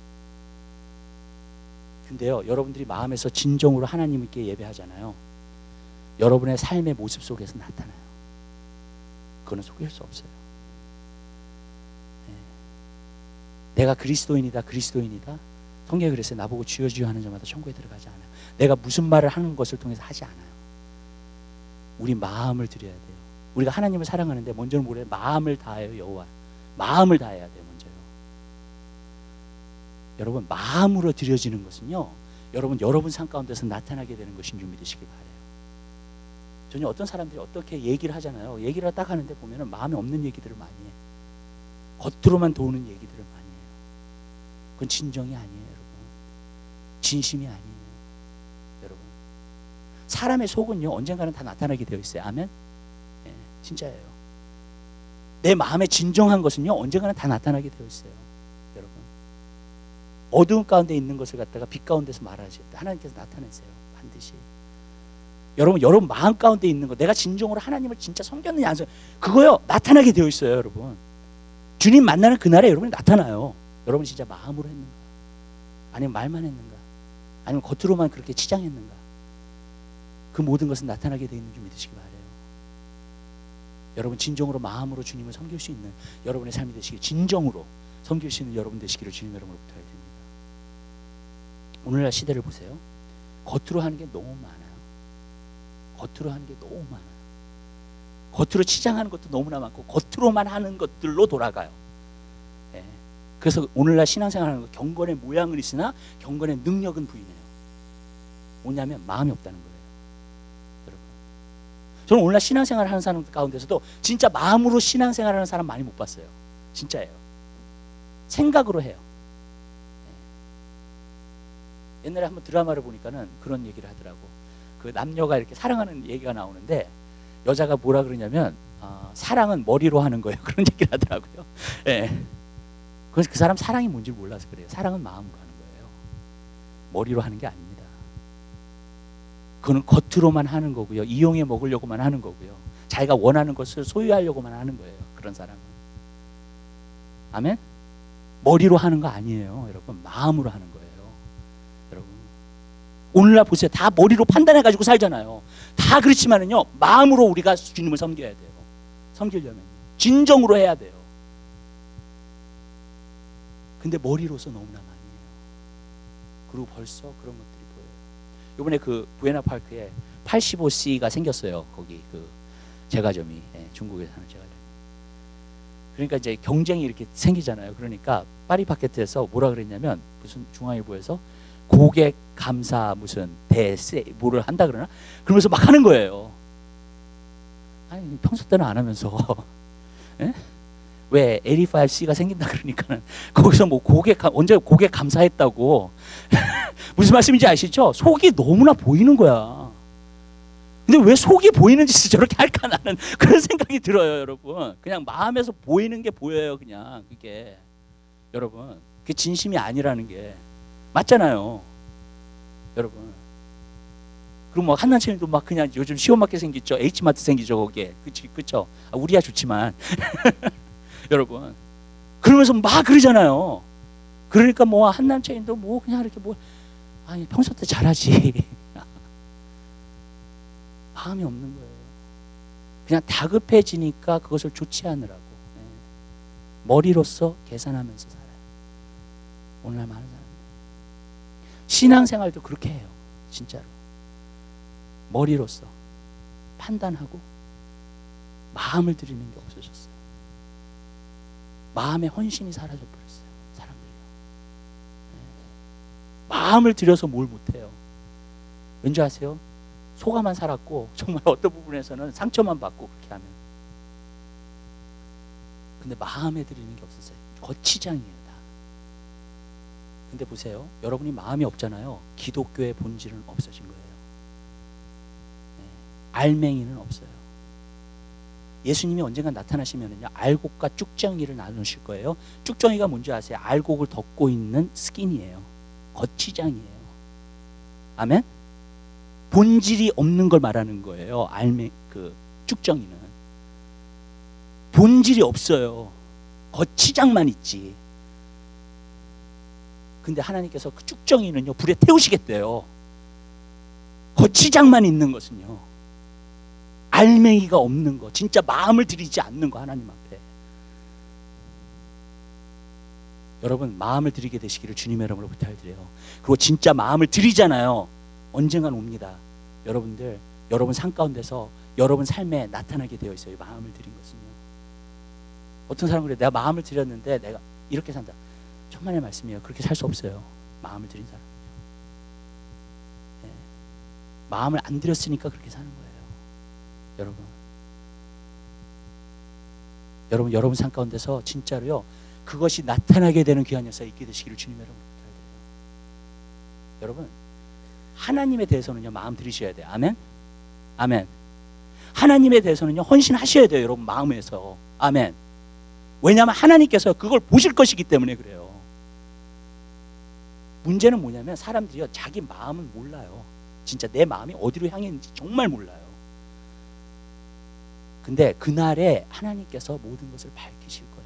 근데요, 여러분들이 마음에서 진정으로 하나님께 예배하잖아요. 여러분의 삶의 모습 속에서 나타나요. 그거는 속일 수 없어요. 네. 내가 그리스도인이다, 그리스도인이다. 성경에 그랬어요. 나보고 주여 주여 하는 자마다 천국에 들어가지 않아요. 내가 무슨 말을 하는 것을 통해서 하지 않아요. 우리 마음을 드려야 돼요. 우리가 하나님을 사랑하는데 먼저는 뭐래요? 마음을 다하여 여호와, 마음을 다해야 돼요. 먼저요. 여러분, 마음으로 드려지는 것은요, 여러분 삶 가운데서 나타나게 되는 것인 줄 믿으시기 바라요. 저는 어떤 사람들이 어떻게 얘기를 하잖아요. 얘기를 딱 하는데 보면은 마음에 없는 얘기들을 많이 해. 겉으로만 도는 얘기들을 많이 해요. 그건 진정이 아니에요, 여러분. 진심이 아니에요, 여러분. 사람의 속은요, 언젠가는 다 나타나게 되어 있어요. 아멘? 네, 진짜예요. 내 마음에 진정한 것은요, 언젠가는 다 나타나게 되어 있어요, 여러분. 어두운 가운데 있는 것을 갖다가 빛 가운데서 말하실 때 하나님께서 나타내세요, 반드시. 여러분 마음 가운데 있는 거, 내가 진정으로 하나님을 진짜 섬겼느냐 안 섬겼느냐, 그거요, 나타나게 되어 있어요, 여러분. 주님 만나는 그날에 여러분이 나타나요. 여러분 진짜 마음으로 했는가? 아니면 말만 했는가? 아니면 겉으로만 그렇게 치장했는가? 그 모든 것은 나타나게 되어 있는 줄 믿으시기 바라요. 여러분, 진정으로 마음으로 주님을 섬길 수 있는 여러분의 삶이 되시길, 진정으로 섬길 수 있는 여러분 되시기를 주님의 이름으로 부탁드립니다. 오늘날 시대를 보세요. 겉으로 하는 게 너무 많아요. 겉으로 하는 게 너무 많아요. 겉으로 치장하는 것도 너무나 많고 겉으로만 하는 것들로 돌아가요. 예. 그래서 오늘날 신앙생활하는 거, 경건의 모양은 있으나 경건의 능력은 부인해요. 뭐냐면 마음이 없다는 거예요, 여러분. 저는 오늘날 신앙생활 하는 사람 가운데서도 진짜 마음으로 신앙생활 하는 사람 많이 못 봤어요. 진짜예요. 생각으로 해요. 옛날에 한번 드라마를 보니까는 그런 얘기를 하더라고. 그 남녀가 이렇게 사랑하는 얘기가 나오는데 여자가 뭐라 그러냐면 사랑은 머리로 하는 거예요. 그런 얘기를 하더라고요. 예. 그래서 그 사람 사랑이 뭔지 몰라서 그래요. 사랑은 마음으로 하는 거예요. 머리로 하는 게 아닙니다. 그거는 겉으로만 하는 거고요. 이용해 먹으려고만 하는 거고요. 자기가 원하는 것을 소유하려고만 하는 거예요. 그런 사람은. 아멘? 머리로 하는 거 아니에요. 여러분, 마음으로 하는 거예요. 여러분, 오늘날 보세요. 다 머리로 판단해가지고 살잖아요. 다 그렇지만은요, 마음으로 우리가 주님을 섬겨야 돼요. 섬기려면 진정으로 해야 돼요. 근데 머리로서 너무나 많이 해요. 그리고 벌써 그런 것들이 보여요. 이번에 그 부에나 파크에 85C가 생겼어요. 거기 그 제과점이, 중국에 사는 제과점. 그러니까 이제 경쟁이 이렇게 생기잖아요. 그러니까 파리바게뜨에서 뭐라 그랬냐면, 무슨 중앙일보에서 고객 감사 무슨 대세 뭐를 한다 그러나? 그러면서 막 하는 거예요. 아니 평소 때는 안 하면서 왜 85C가 생긴다 그러니까는 거기서 뭐 언제 고객 감사했다고 무슨 말씀인지 아시죠? 속이 너무나 보이는 거야. 근데 왜 속이 보이는 짓을 저렇게 할까 나는 그런 생각이 들어요, 여러분. 그냥 마음에서 보이는 게 보여요, 그냥 그게. 여러분, 그게 진심이 아니라는 게 맞잖아요, 여러분. 그럼 뭐 한남체님도 막 그냥 요즘 시원맞게 생겼죠. H마트 생기죠, 거기에. 그쵸? 우리야 좋지만 여러분. 그러면서 막 그러잖아요. 그러니까 뭐 한남체님도 뭐 그냥 이렇게 뭐 아니 평소 때 잘하지. 마음이 없는 거예요. 그냥 다급해지니까 그것을 좋지 않으라고. 머리로서 계산하면서 살아요. 오늘날 많은 사람들. 신앙생활도 그렇게 해요. 진짜로. 머리로서 판단하고 마음을 들이는 게 없어졌어요. 마음의 헌신이 사라져 버렸어요. 사람들이요. 마음을 들여서 뭘 못해요. 왠지 아세요? 속아만 살았고 정말 어떤 부분에서는 상처만 받고 그렇게 하면. 근데 마음에 들이는 게 없었어요. 거치장이에요 다. 근데 보세요. 여러분이 마음이 없잖아요. 기독교의 본질은 없어진 거예요. 알맹이는 없어요. 예수님이 언젠가 나타나시면은요, 알곡과 쭉정이를 나누실 거예요. 쭉정이가 뭔지 아세요? 알곡을 덮고 있는 스킨이에요. 거치장이에요. 아멘? 본질이 없는 걸 말하는 거예요. 쭉정이는 본질이 없어요. 거치장만 있지. 근데 하나님께서 그 쭉정이는요, 불에 태우시겠대요. 거치장만 있는 것은요, 알맹이가 없는 거, 진짜 마음을 들이지 않는 거, 하나님 앞에. 여러분, 마음을 들이게 되시기를 주님의 이름으로 부탁드려요. 그리고 진짜 마음을 들이잖아요. 언젠간 옵니다. 여러분들, 여러분 삶 가운데서 여러분 삶에 나타나게 되어 있어요. 마음을 들인 것은요. 어떤 사람은 그래, 내가 마음을 들였는데 내가 이렇게 산다. 천만의 말씀이에요. 그렇게 살 수 없어요. 마음을 들인 사람은요. 네. 마음을 안 들였으니까 그렇게 사는 거예요. 여러분 삶 가운데서 진짜로요, 그것이 나타나게 되는 귀한 역사가 있게 되시기를 주님의 이름으로 부탁드려요. 여러분, 하나님에 대해서는요, 마음 들이셔야 돼요. 아멘? 아멘. 하나님에 대해서는요, 헌신하셔야 돼요, 여러분, 마음에서. 아멘. 왜냐하면 하나님께서 그걸 보실 것이기 때문에 그래요. 문제는 뭐냐면 사람들이요, 자기 마음은 몰라요. 진짜 내 마음이 어디로 향해 있는지 정말 몰라요. 근데 그날에 하나님께서 모든 것을 밝히실 거예요.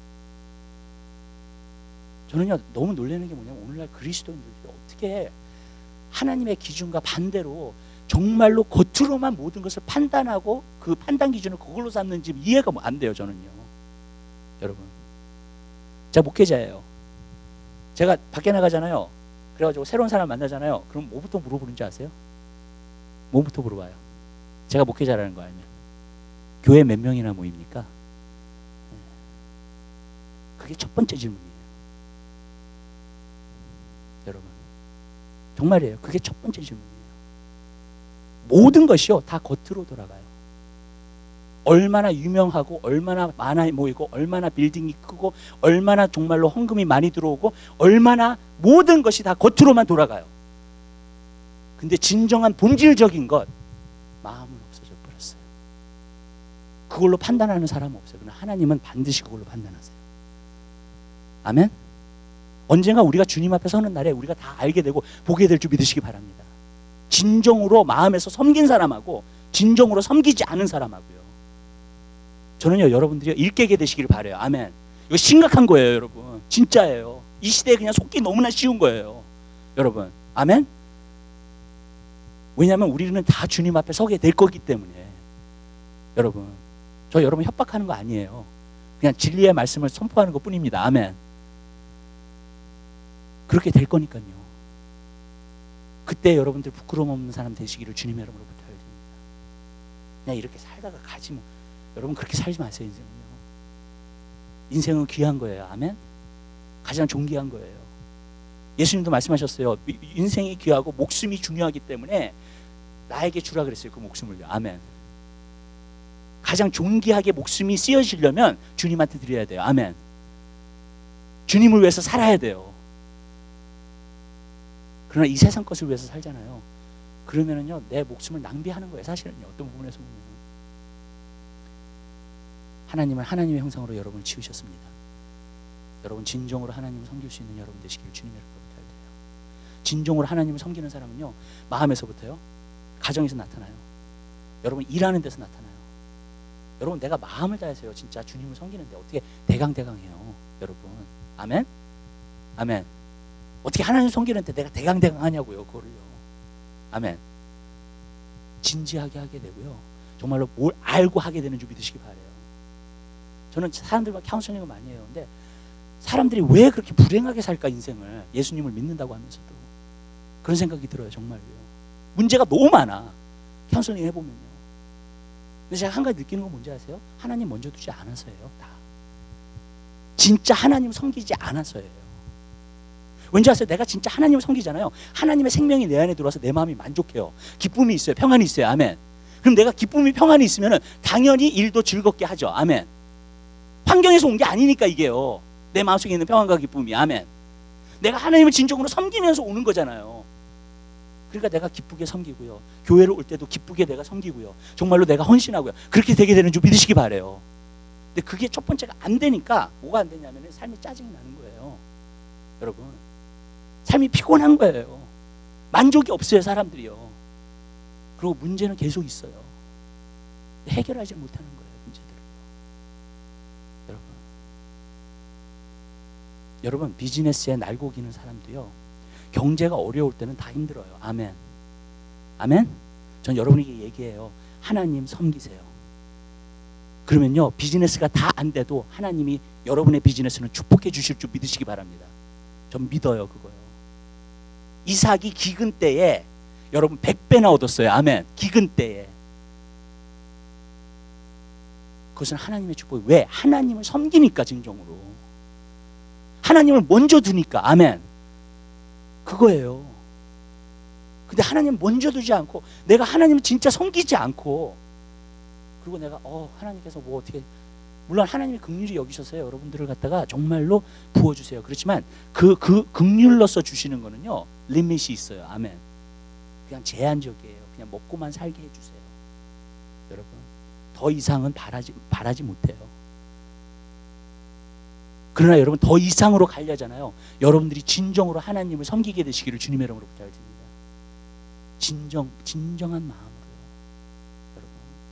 저는요, 너무 놀라는 게 뭐냐면 오늘날 그리스도인들이 어떻게 하나님의 기준과 반대로 정말로 겉으로만 모든 것을 판단하고 그 판단 기준을 그걸로 삼는지 이해가 안 돼요, 저는요. 여러분, 제가 목회자예요. 제가 밖에 나가잖아요. 그래가지고 새로운 사람 만나잖아요. 그럼 뭐부터 물어보는지 아세요? 뭐부터 물어봐요? 제가 목회자라는 거 알면. 교회 몇 명이나 모입니까? 그게 첫 번째 질문이에요. 여러분, 정말이에요. 그게 첫 번째 질문이에요. 모든 것이요, 다 겉으로 돌아가요. 얼마나 유명하고 얼마나 많이 모이고 얼마나 빌딩이 크고 얼마나 정말로 헌금이 많이 들어오고 얼마나 모든 것이 다 겉으로만 돌아가요. 근데 진정한 본질적인 것, 마음은 없어져 버렸어요. 그걸로 판단하는 사람은 없어요. 그러나 하나님은 반드시 그걸로 판단하세요. 아멘? 언젠가 우리가 주님 앞에 서는 날에 우리가 다 알게 되고 보게 될 줄 믿으시기 바랍니다. 진정으로 마음에서 섬긴 사람하고 진정으로 섬기지 않은 사람하고요. 저는요, 여러분들이 일깨게 되시기를 바라요. 아멘. 이거 심각한 거예요, 여러분. 진짜예요. 이 시대에 그냥 속기 너무나 쉬운 거예요, 여러분. 아멘. 왜냐하면 우리는 다 주님 앞에 서게 될 거기 때문에. 여러분, 저 여러분 협박하는 거 아니에요. 그냥 진리의 말씀을 선포하는 것 뿐입니다. 아멘. 그렇게 될 거니까요. 그때 여러분들 부끄러움 없는 사람 되시기를 주님의 이름으로 부탁드립니다. 그냥 이렇게 살다가 가지 뭐. 여러분 그렇게 살지 마세요. 인생은 귀한 거예요. 아멘. 가장 존귀한 거예요. 예수님도 말씀하셨어요. 인생이 귀하고 목숨이 중요하기 때문에 나에게 주라 그랬어요. 그 목숨을요. 아멘. 가장 존귀하게 목숨이 쓰여지려면 주님한테 드려야 돼요. 아멘. 주님을 위해서 살아야 돼요. 그러나 이 세상 것을 위해서 살잖아요. 그러면은요, 내 목숨을 낭비하는 거예요. 사실은요, 어떤 부분에서 보면. 하나님은 하나님의 형상으로 여러분을 지으셨습니다. 여러분 진정으로 하나님을 섬길 수 있는 여러분 되시기를 주님의 이름으로 부탁드려요. 진정으로 하나님을 섬기는 사람은요, 마음에서부터요, 가정에서 나타나요. 여러분 일하는 데서 나타나요. 여러분 내가 마음을 다해서요, 진짜 주님을 섬기는데 어떻게 대강대강해요, 여러분. 아멘. 아멘. 어떻게 하나님 섬기는데 내가 대강대강하냐고요, 그거를요. 아멘. 진지하게 하게 되고요, 정말로 뭘 알고 하게 되는 줄 믿으시기 바라요. 저는 사람들과 카운슬링을 많이 해요. 근데 사람들이 왜 그렇게 불행하게 살까, 인생을. 예수님을 믿는다고 하면서도. 그런 생각이 들어요, 정말로요. 문제가 너무 많아, 카운슬링 해보면요. 근데 제가 한 가지 느끼는 건 뭔지 아세요? 하나님 먼저 두지 않아서예요. 다 진짜 하나님 섬기지 않아서예요. 왠지 아세요? 내가 진짜 하나님을 섬기잖아요. 하나님의 생명이 내 안에 들어와서 내 마음이 만족해요. 기쁨이 있어요. 평안이 있어요. 아멘. 그럼 내가 기쁨이 평안이 있으면 당연히 일도 즐겁게 하죠. 아멘. 환경에서 온 게 아니니까 이게요. 내 마음속에 있는 평안과 기쁨이. 아멘. 내가 하나님을 진정으로 섬기면서 오는 거잖아요. 그러니까 내가 기쁘게 섬기고요, 교회를 올 때도 기쁘게 내가 섬기고요, 정말로 내가 헌신하고요, 그렇게 되게 되는 줄 믿으시기 바라요. 근데 그게 첫 번째가 안 되니까 뭐가 안 되냐면 삶이 짜증이 나는 거예요. 여러분, 삶이 피곤한 거예요. 만족이 없어요, 사람들이요. 그리고 문제는 계속 있어요. 해결하지 못하는 거예요, 문제들을. 여러분 비즈니스에 날고기는 사람도요, 경제가 어려울 때는 다 힘들어요. 아멘. 아멘. 전 여러분에게 얘기해요. 하나님 섬기세요. 그러면요, 비즈니스가 다 안 돼도 하나님이 여러분의 비즈니스는 축복해 주실 줄 믿으시기 바랍니다. 전 믿어요, 그거요. 이삭이 기근 때에 여러분 100배나 얻었어요. 아멘. 기근 때에. 그것은 하나님의 축복이. 왜? 하나님을 섬기니까, 진정으로. 하나님을 먼저 두니까. 아멘. 그거예요. 근데 하나님 먼저 두지 않고, 내가 하나님을 진짜 섬기지 않고, 그리고 내가 하나님께서 뭐 어떻게, 물론 하나님이 긍휼히 여기셔서요, 여러분들을 갖다가 정말로 부어주세요. 그렇지만 그 긍휼로서 주시는 거는요, 리밋이 있어요. 아멘. 그냥 제한적이에요. 그냥 먹고만 살게 해주세요. 여러분 더 이상은 바라지 못해요. 그러나 여러분 더 이상으로 가려잖아요. 여러분들이 진정으로 하나님을 섬기게 되시기를 주님의 이름으로 부탁드립니다. 진정한 마음으로요, 여러분.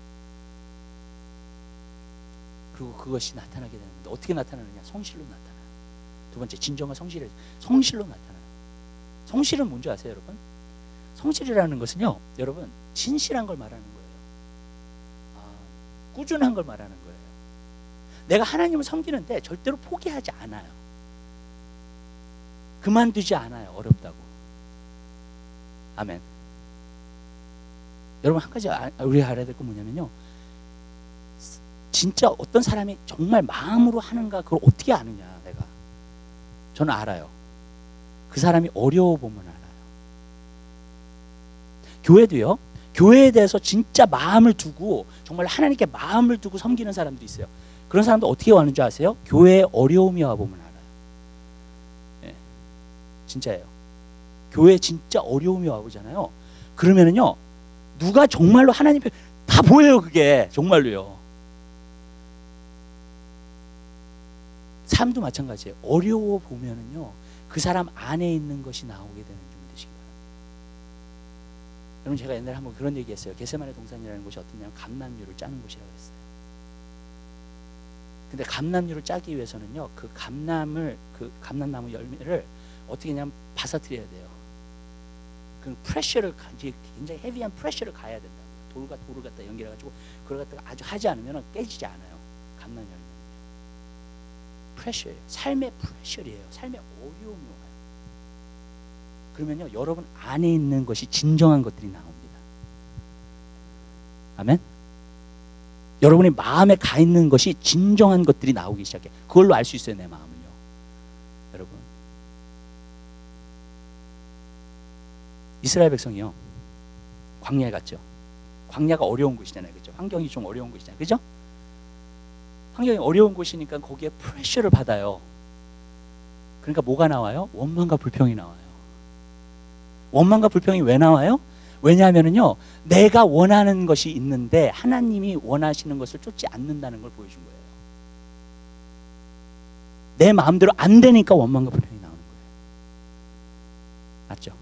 그리고 그것이 나타나게 되는데 어떻게 나타나느냐? 성실로 나타나요. 두 번째, 진정한 성실로 나타나요. 성실은 뭔지 아세요, 여러분? 성실이라는 것은요, 여러분 진실한 걸 말하는 거예요. 꾸준한 걸 말하는 거예요. 내가 하나님을 섬기는데 절대로 포기하지 않아요. 그만두지 않아요. 어렵다고. 아멘. 여러분 한 가지 우리가 알아야 될 건 뭐냐면요, 진짜 어떤 사람이 정말 마음으로 하는가, 그걸 어떻게 아느냐. 내가 저는 알아요. 그 사람이 어려워 보면 알아요. 교회도요, 교회에 대해서 진짜 마음을 두고 정말 하나님께 마음을 두고 섬기는 사람들이 있어요. 그런 사람도 어떻게 와는 줄 아세요? 교회에 어려움이 와보면 알아요. 네, 진짜예요. 교회에 진짜 어려움이 와보잖아요. 그러면은요, 누가 정말로 하나님 다 보여요. 그게 정말로요. 삶도 마찬가지예요. 어려워 보면은요, 그 사람 안에 있는 것이 나오게 되는 좀 되시기 바랍니다. 여러분, 제가 옛날에 한번 그런 얘기했어요. 겟세마네 동산이라는 곳이 어떠냐면 감람류를 짜는 곳이라고 했어요. 근데 감람류를 짜기 위해서는요, 그 감람나무 열매를 어떻게 하냐면 바사트려야 돼요. 그 프레셔를 굉장히 헤비한 프레셔를 가야 된다. 돌을 갖다 연결해가지고 그걸 갖다가 아주 하지 않으면 깨지지 않아요. 감람 열매. 프레셔예요. 삶의 프레셔리에요. 삶의 어려움이 와요. 그러면요, 여러분 안에 있는 것이 진정한 것들이 나옵니다. 아멘. 여러분이 마음에 가 있는 것이 진정한 것들이 나오기 시작해. 그걸로 알 수 있어요, 내 마음을요. 여러분, 이스라엘 백성이요, 광야에 갔죠. 광야가 어려운 곳이잖아요, 그죠? 환경이 좀 어려운 곳이잖아요, 그죠? 환경이 어려운 곳이니까 거기에 프레셔를 받아요. 그러니까 뭐가 나와요? 원망과 불평이 나와요. 원망과 불평이 왜 나와요? 왜냐하면은요, 내가 원하는 것이 있는데 하나님이 원하시는 것을 쫓지 않는다는 걸 보여준 거예요. 내 마음대로 안 되니까 원망과 불평이 나오는 거예요. 맞죠?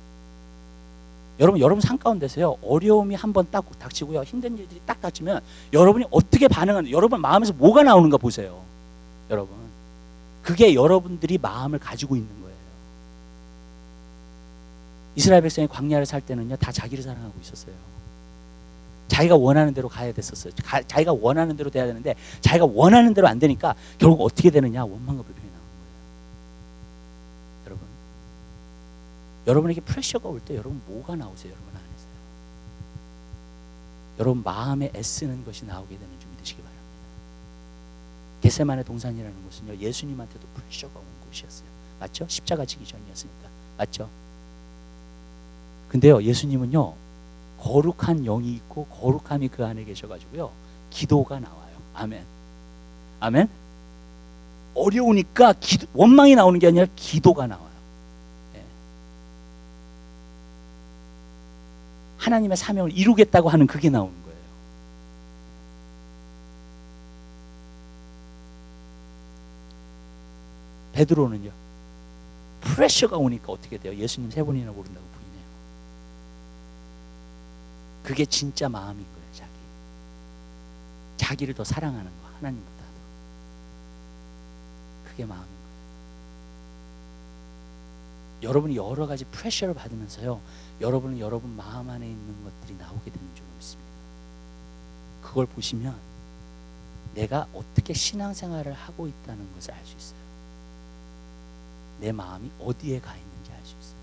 여러분 삶 가운데서요, 어려움이 한번 딱 닥치고요, 힘든 일들이 딱 닥치면 여러분이 어떻게 반응하는, 여러분 마음에서 뭐가 나오는가 보세요. 여러분, 그게 여러분들이 마음을 가지고 있는 거예요. 이스라엘 백성이 광야를 살 때는요, 다 자기를 사랑하고 있었어요. 자기가 원하는 대로 가야 됐었어요. 자기가 원하는 대로 돼야 되는데 자기가 원하는 대로 안 되니까 결국 어떻게 되느냐? 원망과 불평이 나오는 거예요. 여러분, 여러분에게 프레셔가 올 때 여러분 뭐가 나오세요? 여러분 안에서요. 여러분 마음에 애쓰는 것이 나오게 되는 줄 믿으시기 바랍니다. 겟세마네 동산이라는 곳은요, 예수님한테도 프레셔가 온 곳이었어요. 맞죠? 십자가 지기 전이었으니까. 맞죠? 근데요, 예수님은요, 거룩한 영이 있고 거룩함이 그 안에 계셔가지고요, 기도가 나와요. 아멘. 아멘. 어려우니까 원망이 나오는 게 아니라 기도가 나와요. 예. 하나님의 사명을 이루겠다고 하는 그게 나오는 거예요. 베드로는요, 프레셔가 오니까 어떻게 돼요? 예수님 3번이나 모른다고 부인해요. 그게 진짜 마음인 거예요. 자기를 더 사랑하는 거, 하나님보다도. 그게 마음인 거예요. 여러분이 여러 가지 프레셔를 받으면서요, 여러분은 여러분 마음 안에 있는 것들이 나오게 되는 줄 믿습니다. 그걸 보시면 내가 어떻게 신앙생활을 하고 있다는 것을 알 수 있어요. 내 마음이 어디에 가 있는지 알 수 있어요.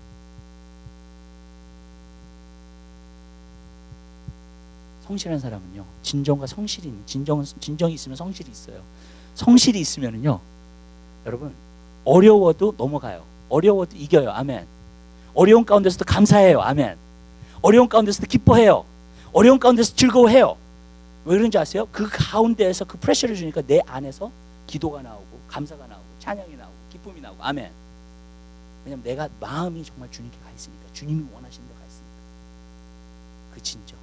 성실한 사람은요, 진정과 성실이 있는, 진정이 있으면 성실이 있어요. 성실이 있으면은요, 여러분 어려워도 넘어가요. 어려워도 이겨요. 아멘. 어려운 가운데서도 감사해요. 아멘. 어려운 가운데서도 기뻐해요. 어려운 가운데서 즐거워해요. 왜 그런지 아세요? 그 가운데에서 그 프레셔를 주니까 내 안에서 기도가 나오고 감사가 나오고 찬양이 나오고 기쁨이 나오고. 아멘. 왜냐면 내가 마음이 정말 주님께 가 있으니까, 주님이 원하시는 데 가 있으니까. 그 진정.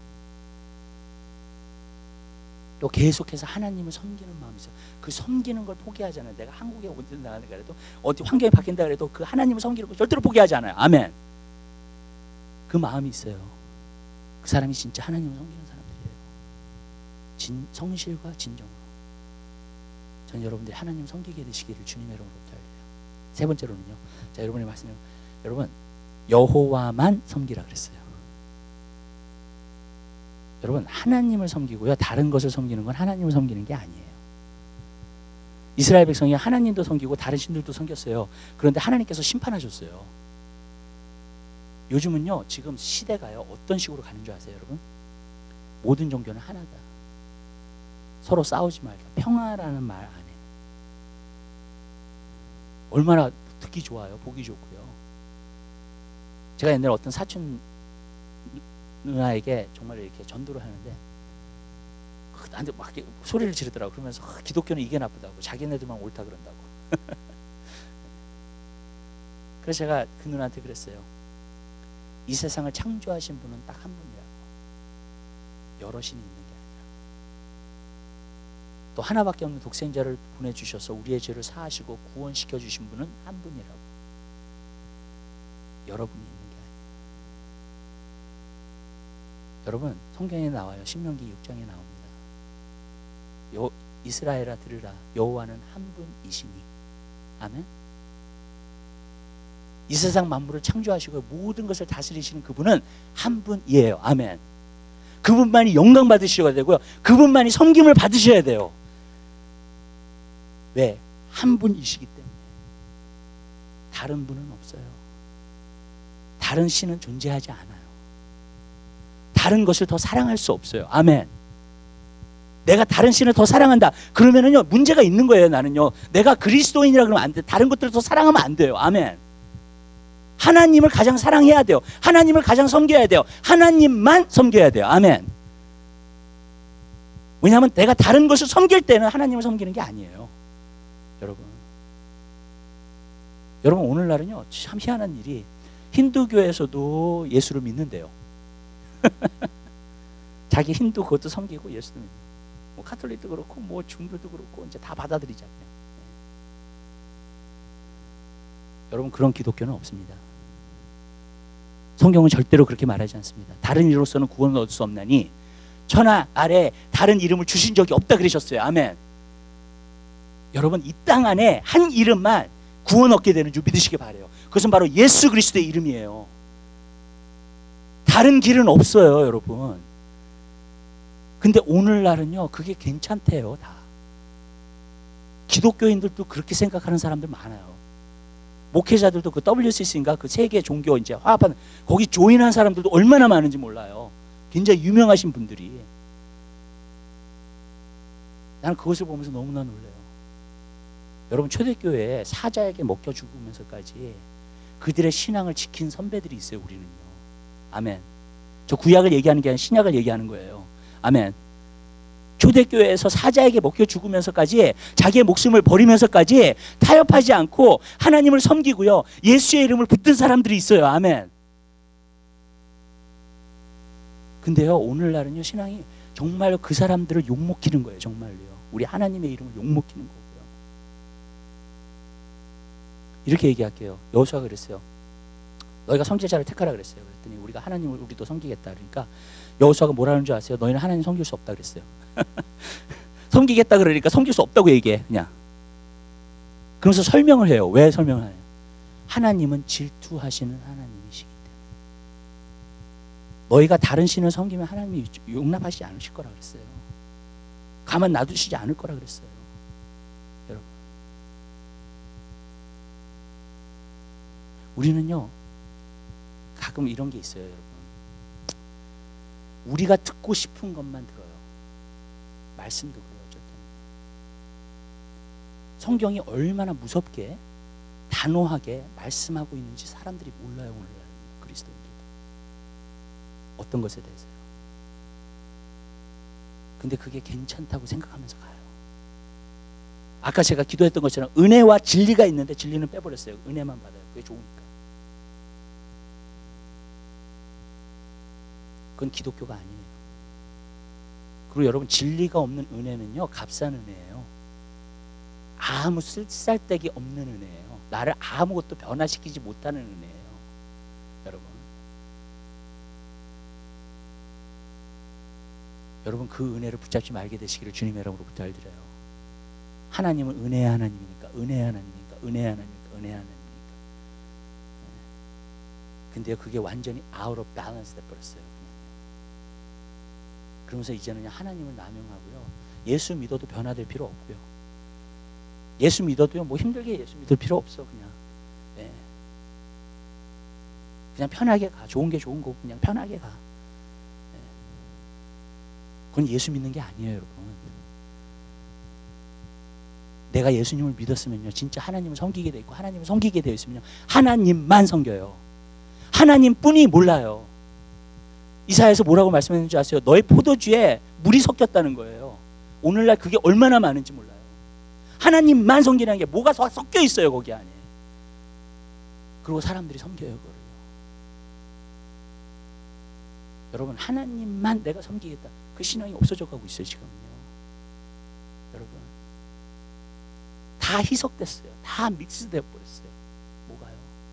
또 계속해서 하나님을 섬기는 마음이 있어요. 그 섬기는 걸 포기하잖아요. 내가 한국에 어디 나가는 그래도 어디 환경이 바뀐다 그래도 그 하나님을 섬기는 걸 절대로 포기하지 않아요. 아멘. 그 마음이 있어요. 그 사람이 진짜 하나님을 섬기는 사람들이에요. 성실과 진정으로. 저는 여러분들이 하나님 섬기게 되시기를 주님의 이름으로 기도해요. 3번째로는요. 자, 여러분의 말씀을, 여러분 여호와만 섬기라 그랬어요. 여러분 하나님을 섬기고요, 다른 것을 섬기는 건 하나님을 섬기는 게 아니에요. 이스라엘 백성이 하나님도 섬기고 다른 신들도 섬겼어요. 그런데 하나님께서 심판하셨어요. 요즘은요, 지금 시대가요, 어떤 식으로 가는 줄 아세요, 여러분? 모든 종교는 하나다. 서로 싸우지 말자. 평화라는 말 안 해요. 얼마나 듣기 좋아요. 보기 좋고요. 제가 옛날에 어떤 사촌 누나에게 정말 이렇게 전도를 하는데 나한테 막 소리를 지르더라고. 그러면서 기독교는 이게 나쁘다고, 자기네들만 옳다 그런다고. 그래서 제가 그 누나한테 그랬어요. 이 세상을 창조하신 분은 딱 한 분이라고. 여럿이 있는 게 아니라. 또 하나밖에 없는 독생자를 보내주셔서 우리의 죄를 사하시고 구원시켜 주신 분은 한 분이라고. 여러분이 있는 게 아니에요. 여러분, 성경에 나와요. 신명기 6장에 나옵니다. 이스라엘아 들으라, 여호와는 한 분이시니. 아멘. 이 세상 만물을 창조하시고 모든 것을 다스리시는 그분은 한 분이에요. 아멘. 그분만이 영광 받으셔야 되고요, 그분만이 섬김을 받으셔야 돼요. 왜? 한 분이시기 때문에. 다른 분은 없어요. 다른 신은 존재하지 않아요. 다른 것을 더 사랑할 수 없어요. 아멘. 내가 다른 신을 더 사랑한다 그러면은요, 문제가 있는 거예요. 나는요, 내가 그리스도인이라 그러면 안 돼. 다른 것들을 더 사랑하면 안 돼요. 아멘. 하나님을 가장 사랑해야 돼요. 하나님을 가장 섬겨야 돼요. 하나님만 섬겨야 돼요. 아멘. 왜냐하면 내가 다른 것을 섬길 때는 하나님을 섬기는 게 아니에요. 여러분 오늘날은요, 참 희한한 일이 힌두교에서도 예수를 믿는데요. 자기 힌두 그것도 섬기고 예수도 믿는. 뭐 카톨릭도 그렇고 뭐 중교도 그렇고 이제 다 받아들이잖아요. 여러분, 그런 기독교는 없습니다. 성경은 절대로 그렇게 말하지 않습니다. 다른 이로서는 구원을 얻을 수 없나니 천하 아래 다른 이름을 주신 적이 없다 그러셨어요. 아멘. 여러분, 이 땅 안에 한 이름만 구원 얻게 되는 줄 믿으시기 바라요. 그것은 바로 예수 그리스도의 이름이에요. 다른 길은 없어요, 여러분. 근데 오늘날은요, 그게 괜찮대요. 다 기독교인들도 그렇게 생각하는 사람들 많아요. 목회자들도 그 WCC인가 그 세계 종교 이제 화합하는 거기 조인한 사람들도 얼마나 많은지 몰라요. 굉장히 유명하신 분들이. 나는 그것을 보면서 너무나 놀라요. 여러분, 초대교회에 사자에게 먹혀 죽으면서까지 그들의 신앙을 지킨 선배들이 있어요. 우리는요. 아멘. 저 구약을 얘기하는 게 아니라 신약을 얘기하는 거예요. 아멘. 초대교회에서 사자에게 먹혀 죽으면서까지 자기의 목숨을 버리면서까지 타협하지 않고 하나님을 섬기고요, 예수의 이름을 붙든 사람들이 있어요. 아멘. 근데요, 오늘날은요, 신앙이 정말로 그 사람들을 욕먹히는 거예요. 정말로요. 우리 하나님의 이름을 욕먹히는 거고요. 이렇게 얘기할게요. 여호수아가 그랬어요. 너희가 선지자를 택하라 그랬어요. 그랬더니 우리가 하나님을 우리도 섬기겠다. 그러니까 여호수아가 뭐라는 줄 아세요? 너희는 하나님 섬길 수 없다 그랬어요. 섬기겠다 그러니까 섬길 수 없다고 얘기해. 그냥 그러면서 설명을 해요. 왜 설명을 해요? 하나님은 질투하시는 하나님이시기 때문에. 너희가 다른 신을 섬기면 하나님이 용납하시지 않으실 거라 그랬어요. 가만 놔두시지 않을 거라 그랬어요. 여러분, 우리는요, 가끔 이런 게 있어요. 여러분, 우리가 듣고 싶은 것만 들어요. 말씀도 그래요. 성경이 얼마나 무섭게 단호하게 말씀하고 있는지 사람들이 몰라요. 오늘날 그리스도인들도. 어떤 것에 대해서요. 근데 그게 괜찮다고 생각하면서 가요. 아까 제가 기도했던 것처럼 은혜와 진리가 있는데 진리는 빼버렸어요. 은혜만 받아요. 그게 좋으니까. 그건 기독교가 아니에요. 그리고 여러분, 진리가 없는 은혜는요, 값싼 은혜예요. 아무 쓸데기 없는 은혜예요. 나를 아무것도 변화시키지 못하는 은혜예요. 여러분, 그 은혜를 붙잡지 말게 되시기를 주님의 이름으로 부탁드려요. 하나님은 은혜의 하나님이니까, 은혜의 하나님이니까, 은혜의 하나님이니까, 은혜의 하나님이니까. 근데요, 그게 완전히 out of balance 돼버렸어요. 그러면서 이제는 하나님을 남용하고요, 예수 믿어도 변화될 필요 없고요, 예수 믿어도요, 뭐 힘들게 예수 믿을 필요 없어. 그냥 편하게 가. 좋은 게 좋은 거고 그냥 편하게 가. 그건 예수 믿는 게 아니에요, 여러분. 내가 예수님을 믿었으면요, 진짜 하나님을 섬기게 돼 있고 하나님을 섬기게 되어 있으면요, 하나님만 섬겨요. 하나님뿐이 몰라요. 이사야에서 뭐라고 말씀했는지 줄 아세요? 너의 포도주에 물이 섞였다는 거예요. 오늘날 그게 얼마나 많은지 몰라요. 하나님만 섬기는 게 뭐가 섞여 있어요 거기 안에. 그리고 사람들이 섬겨요 그거를. 여러분 하나님만 내가 섬기겠다. 그 신앙이 없어져 가고 있어요 지금요. 여러분 다 희석됐어요. 다 믹스되어 버렸어요. 뭐가요?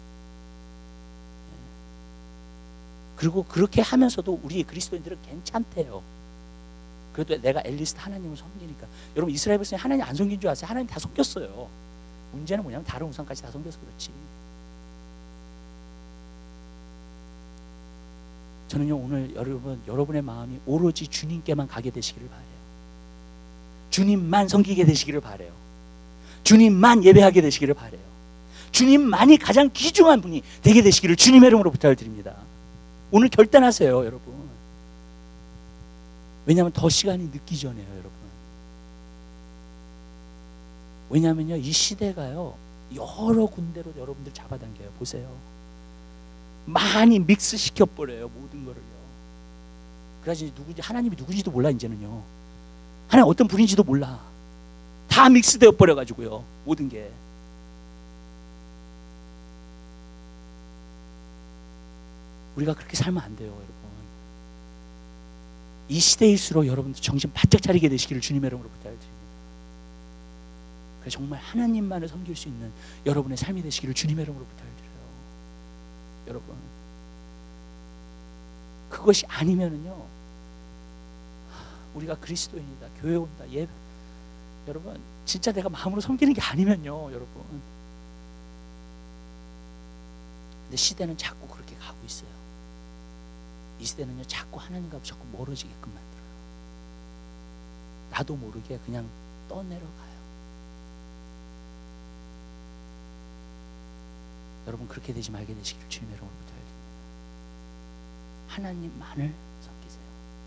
네. 그리고 그렇게 하면서도 우리 그리스도인들은 괜찮대요. 그래도 내가 앨리스트 하나님을 섬기니까. 여러분 이스라엘 백성이 하나님 안 섬긴 줄 아세요? 하나님 다 섬겼어요. 문제는 뭐냐면 다른 우상까지 다 섬겨서 그렇지. 저는요 오늘 여러분의 마음이 오로지 주님께만 가게 되시기를 바라요. 주님만 섬기게 되시기를 바라요. 주님만 예배하게 되시기를 바라요. 주님만이 가장 귀중한 분이 되게 되시기를 주님의 이름으로 부탁을 드립니다. 오늘 결단하세요 여러분. 왜냐하면 더 시간이 늦기 전에요 여러분. 왜냐하면요 이 시대가요 여러 군데로 여러분들 잡아당겨요. 보세요. 많이 믹스 시켜버려요 모든 거를요. 그래서 누군지 하나님이 누군지도 몰라. 이제는요 하나님 어떤 분인지도 몰라. 다 믹스되어 버려가지고요 모든 게. 우리가 그렇게 살면 안 돼요 여러분. 이 시대일수록 여러분들 정신 바짝 차리게 되시기를 주님의 이름으로 부탁드립니다. 그래서 정말 하나님만을 섬길 수 있는 여러분의 삶이 되시기를 주님의 이름으로 부탁드려요. 여러분 그것이 아니면은요 우리가 그리스도인이다, 교회 온다, 여러분 진짜 내가 마음으로 섬기는 게 아니면요 여러분. 근데 시대는 자꾸 그렇게 가고 있어요. 이 시대는요 자꾸 하나님과 자꾸 멀어지게끔 만들어요. 나도 모르게 그냥 떠내려가요. 여러분 그렇게 되지 말게 되시기를 주님의 이름으로 부탁드립니다. 하나님만을 섬기세요.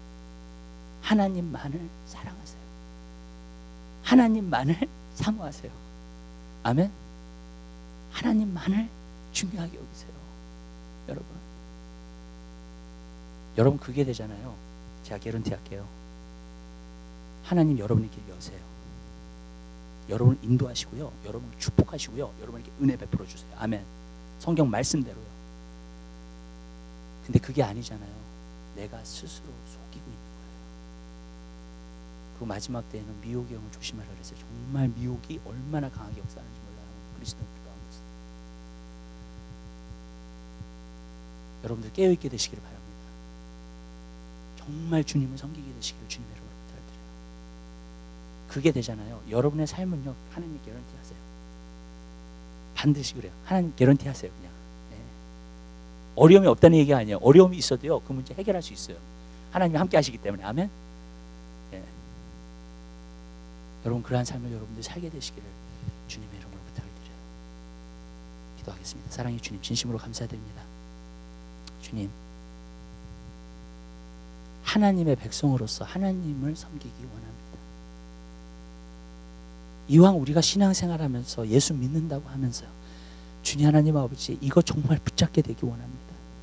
하나님만을 사랑하세요. 하나님만을 사모하세요. 아멘. 하나님만을 중요하게 여기세요. 여러분 그게 되잖아요. 제가 개런티 할게요. 하나님 여러분의 길 여세요. 여러분을 인도하시고요. 여러분을 축복하시고요. 여러분에게 은혜 베풀어 주세요. 아멘. 성경 말씀대로요. 근데 그게 아니잖아요. 내가 스스로 속이고 있는 거예요. 그리고 마지막 때에는 미혹의 영을 조심하라 그랬어요. 정말 미혹이 얼마나 강하게 역사하는지 몰라요. 그리스도인들 가운데서. 여러분들 깨어있게 되시기를 바랍니다. 정말 주님을 섬기게 되시기를 주님의 이름으로 부탁드려요. 그게 되잖아요. 여러분의 삶은요 하나님 개런티 하세요. 반드시 그래요. 하나님 개런티 하세요. 그냥 어려움이 없다는 얘기가 아니에요. 어려움이 있어도요 그 문제 해결할 수 있어요. 하나님이 함께 하시기 때문에. 아멘. 여러분 그러한 삶을 여러분들이 살게 되시기를 주님의 이름으로 부탁을 드려요. 기도하겠습니다. 사랑의 주님 진심으로 감사드립니다. 주님 하나님의 백성으로서 하나님을 섬기기 원합니다. 이왕 우리가 신앙생활하면서 예수 믿는다고 하면서요 주님 하나님 아버지 이거 정말 붙잡게 되기 원합니다.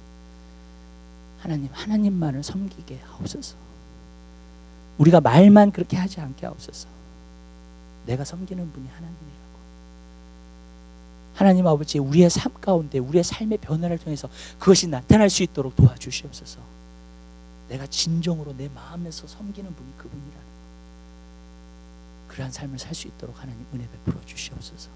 하나님만을 섬기게 하옵소서. 우리가 말만 그렇게 하지 않게 하옵소서. 내가 섬기는 분이 하나님이라고. 하나님 아버지 우리의 삶 가운데 우리의 삶의 변화를 통해서 그것이 나타날 수 있도록 도와주시옵소서. 내가 진정으로 내 마음에서 섬기는 분이 그분이라는 것. 그러한 삶을 살 수 있도록 하나님 은혜 베풀어 주시옵소서.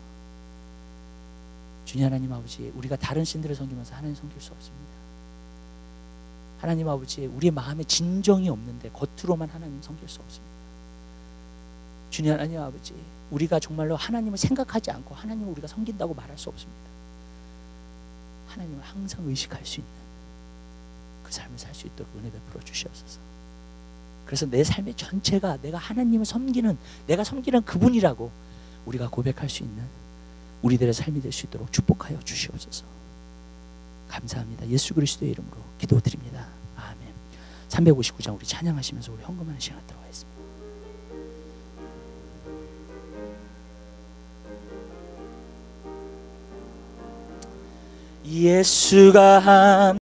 주님 하나님 아버지 우리가 다른 신들을 섬기면서 하나님 섬길 수 없습니다. 하나님 아버지 우리의 마음에 진정이 없는데 겉으로만 하나님 섬길 수 없습니다. 주님 하나님 아버지 우리가 정말로 하나님을 생각하지 않고 하나님을 우리가 섬긴다고 말할 수 없습니다. 하나님을 항상 의식할 수 있는 그 삶을 살 수 있도록 은혜 베풀어 주시옵소서. 그래서 내 삶의 전체가 내가 하나님을 섬기는 내가 섬기는 그분이라고 우리가 고백할 수 있는 우리들의 삶이 될 수 있도록 축복하여 주시옵소서. 감사합니다. 예수 그리스도의 이름으로 기도드립니다. 아멘. 359장 우리 찬양하시면서 우리 헌금하는 시간 들어가겠습니다. 예수가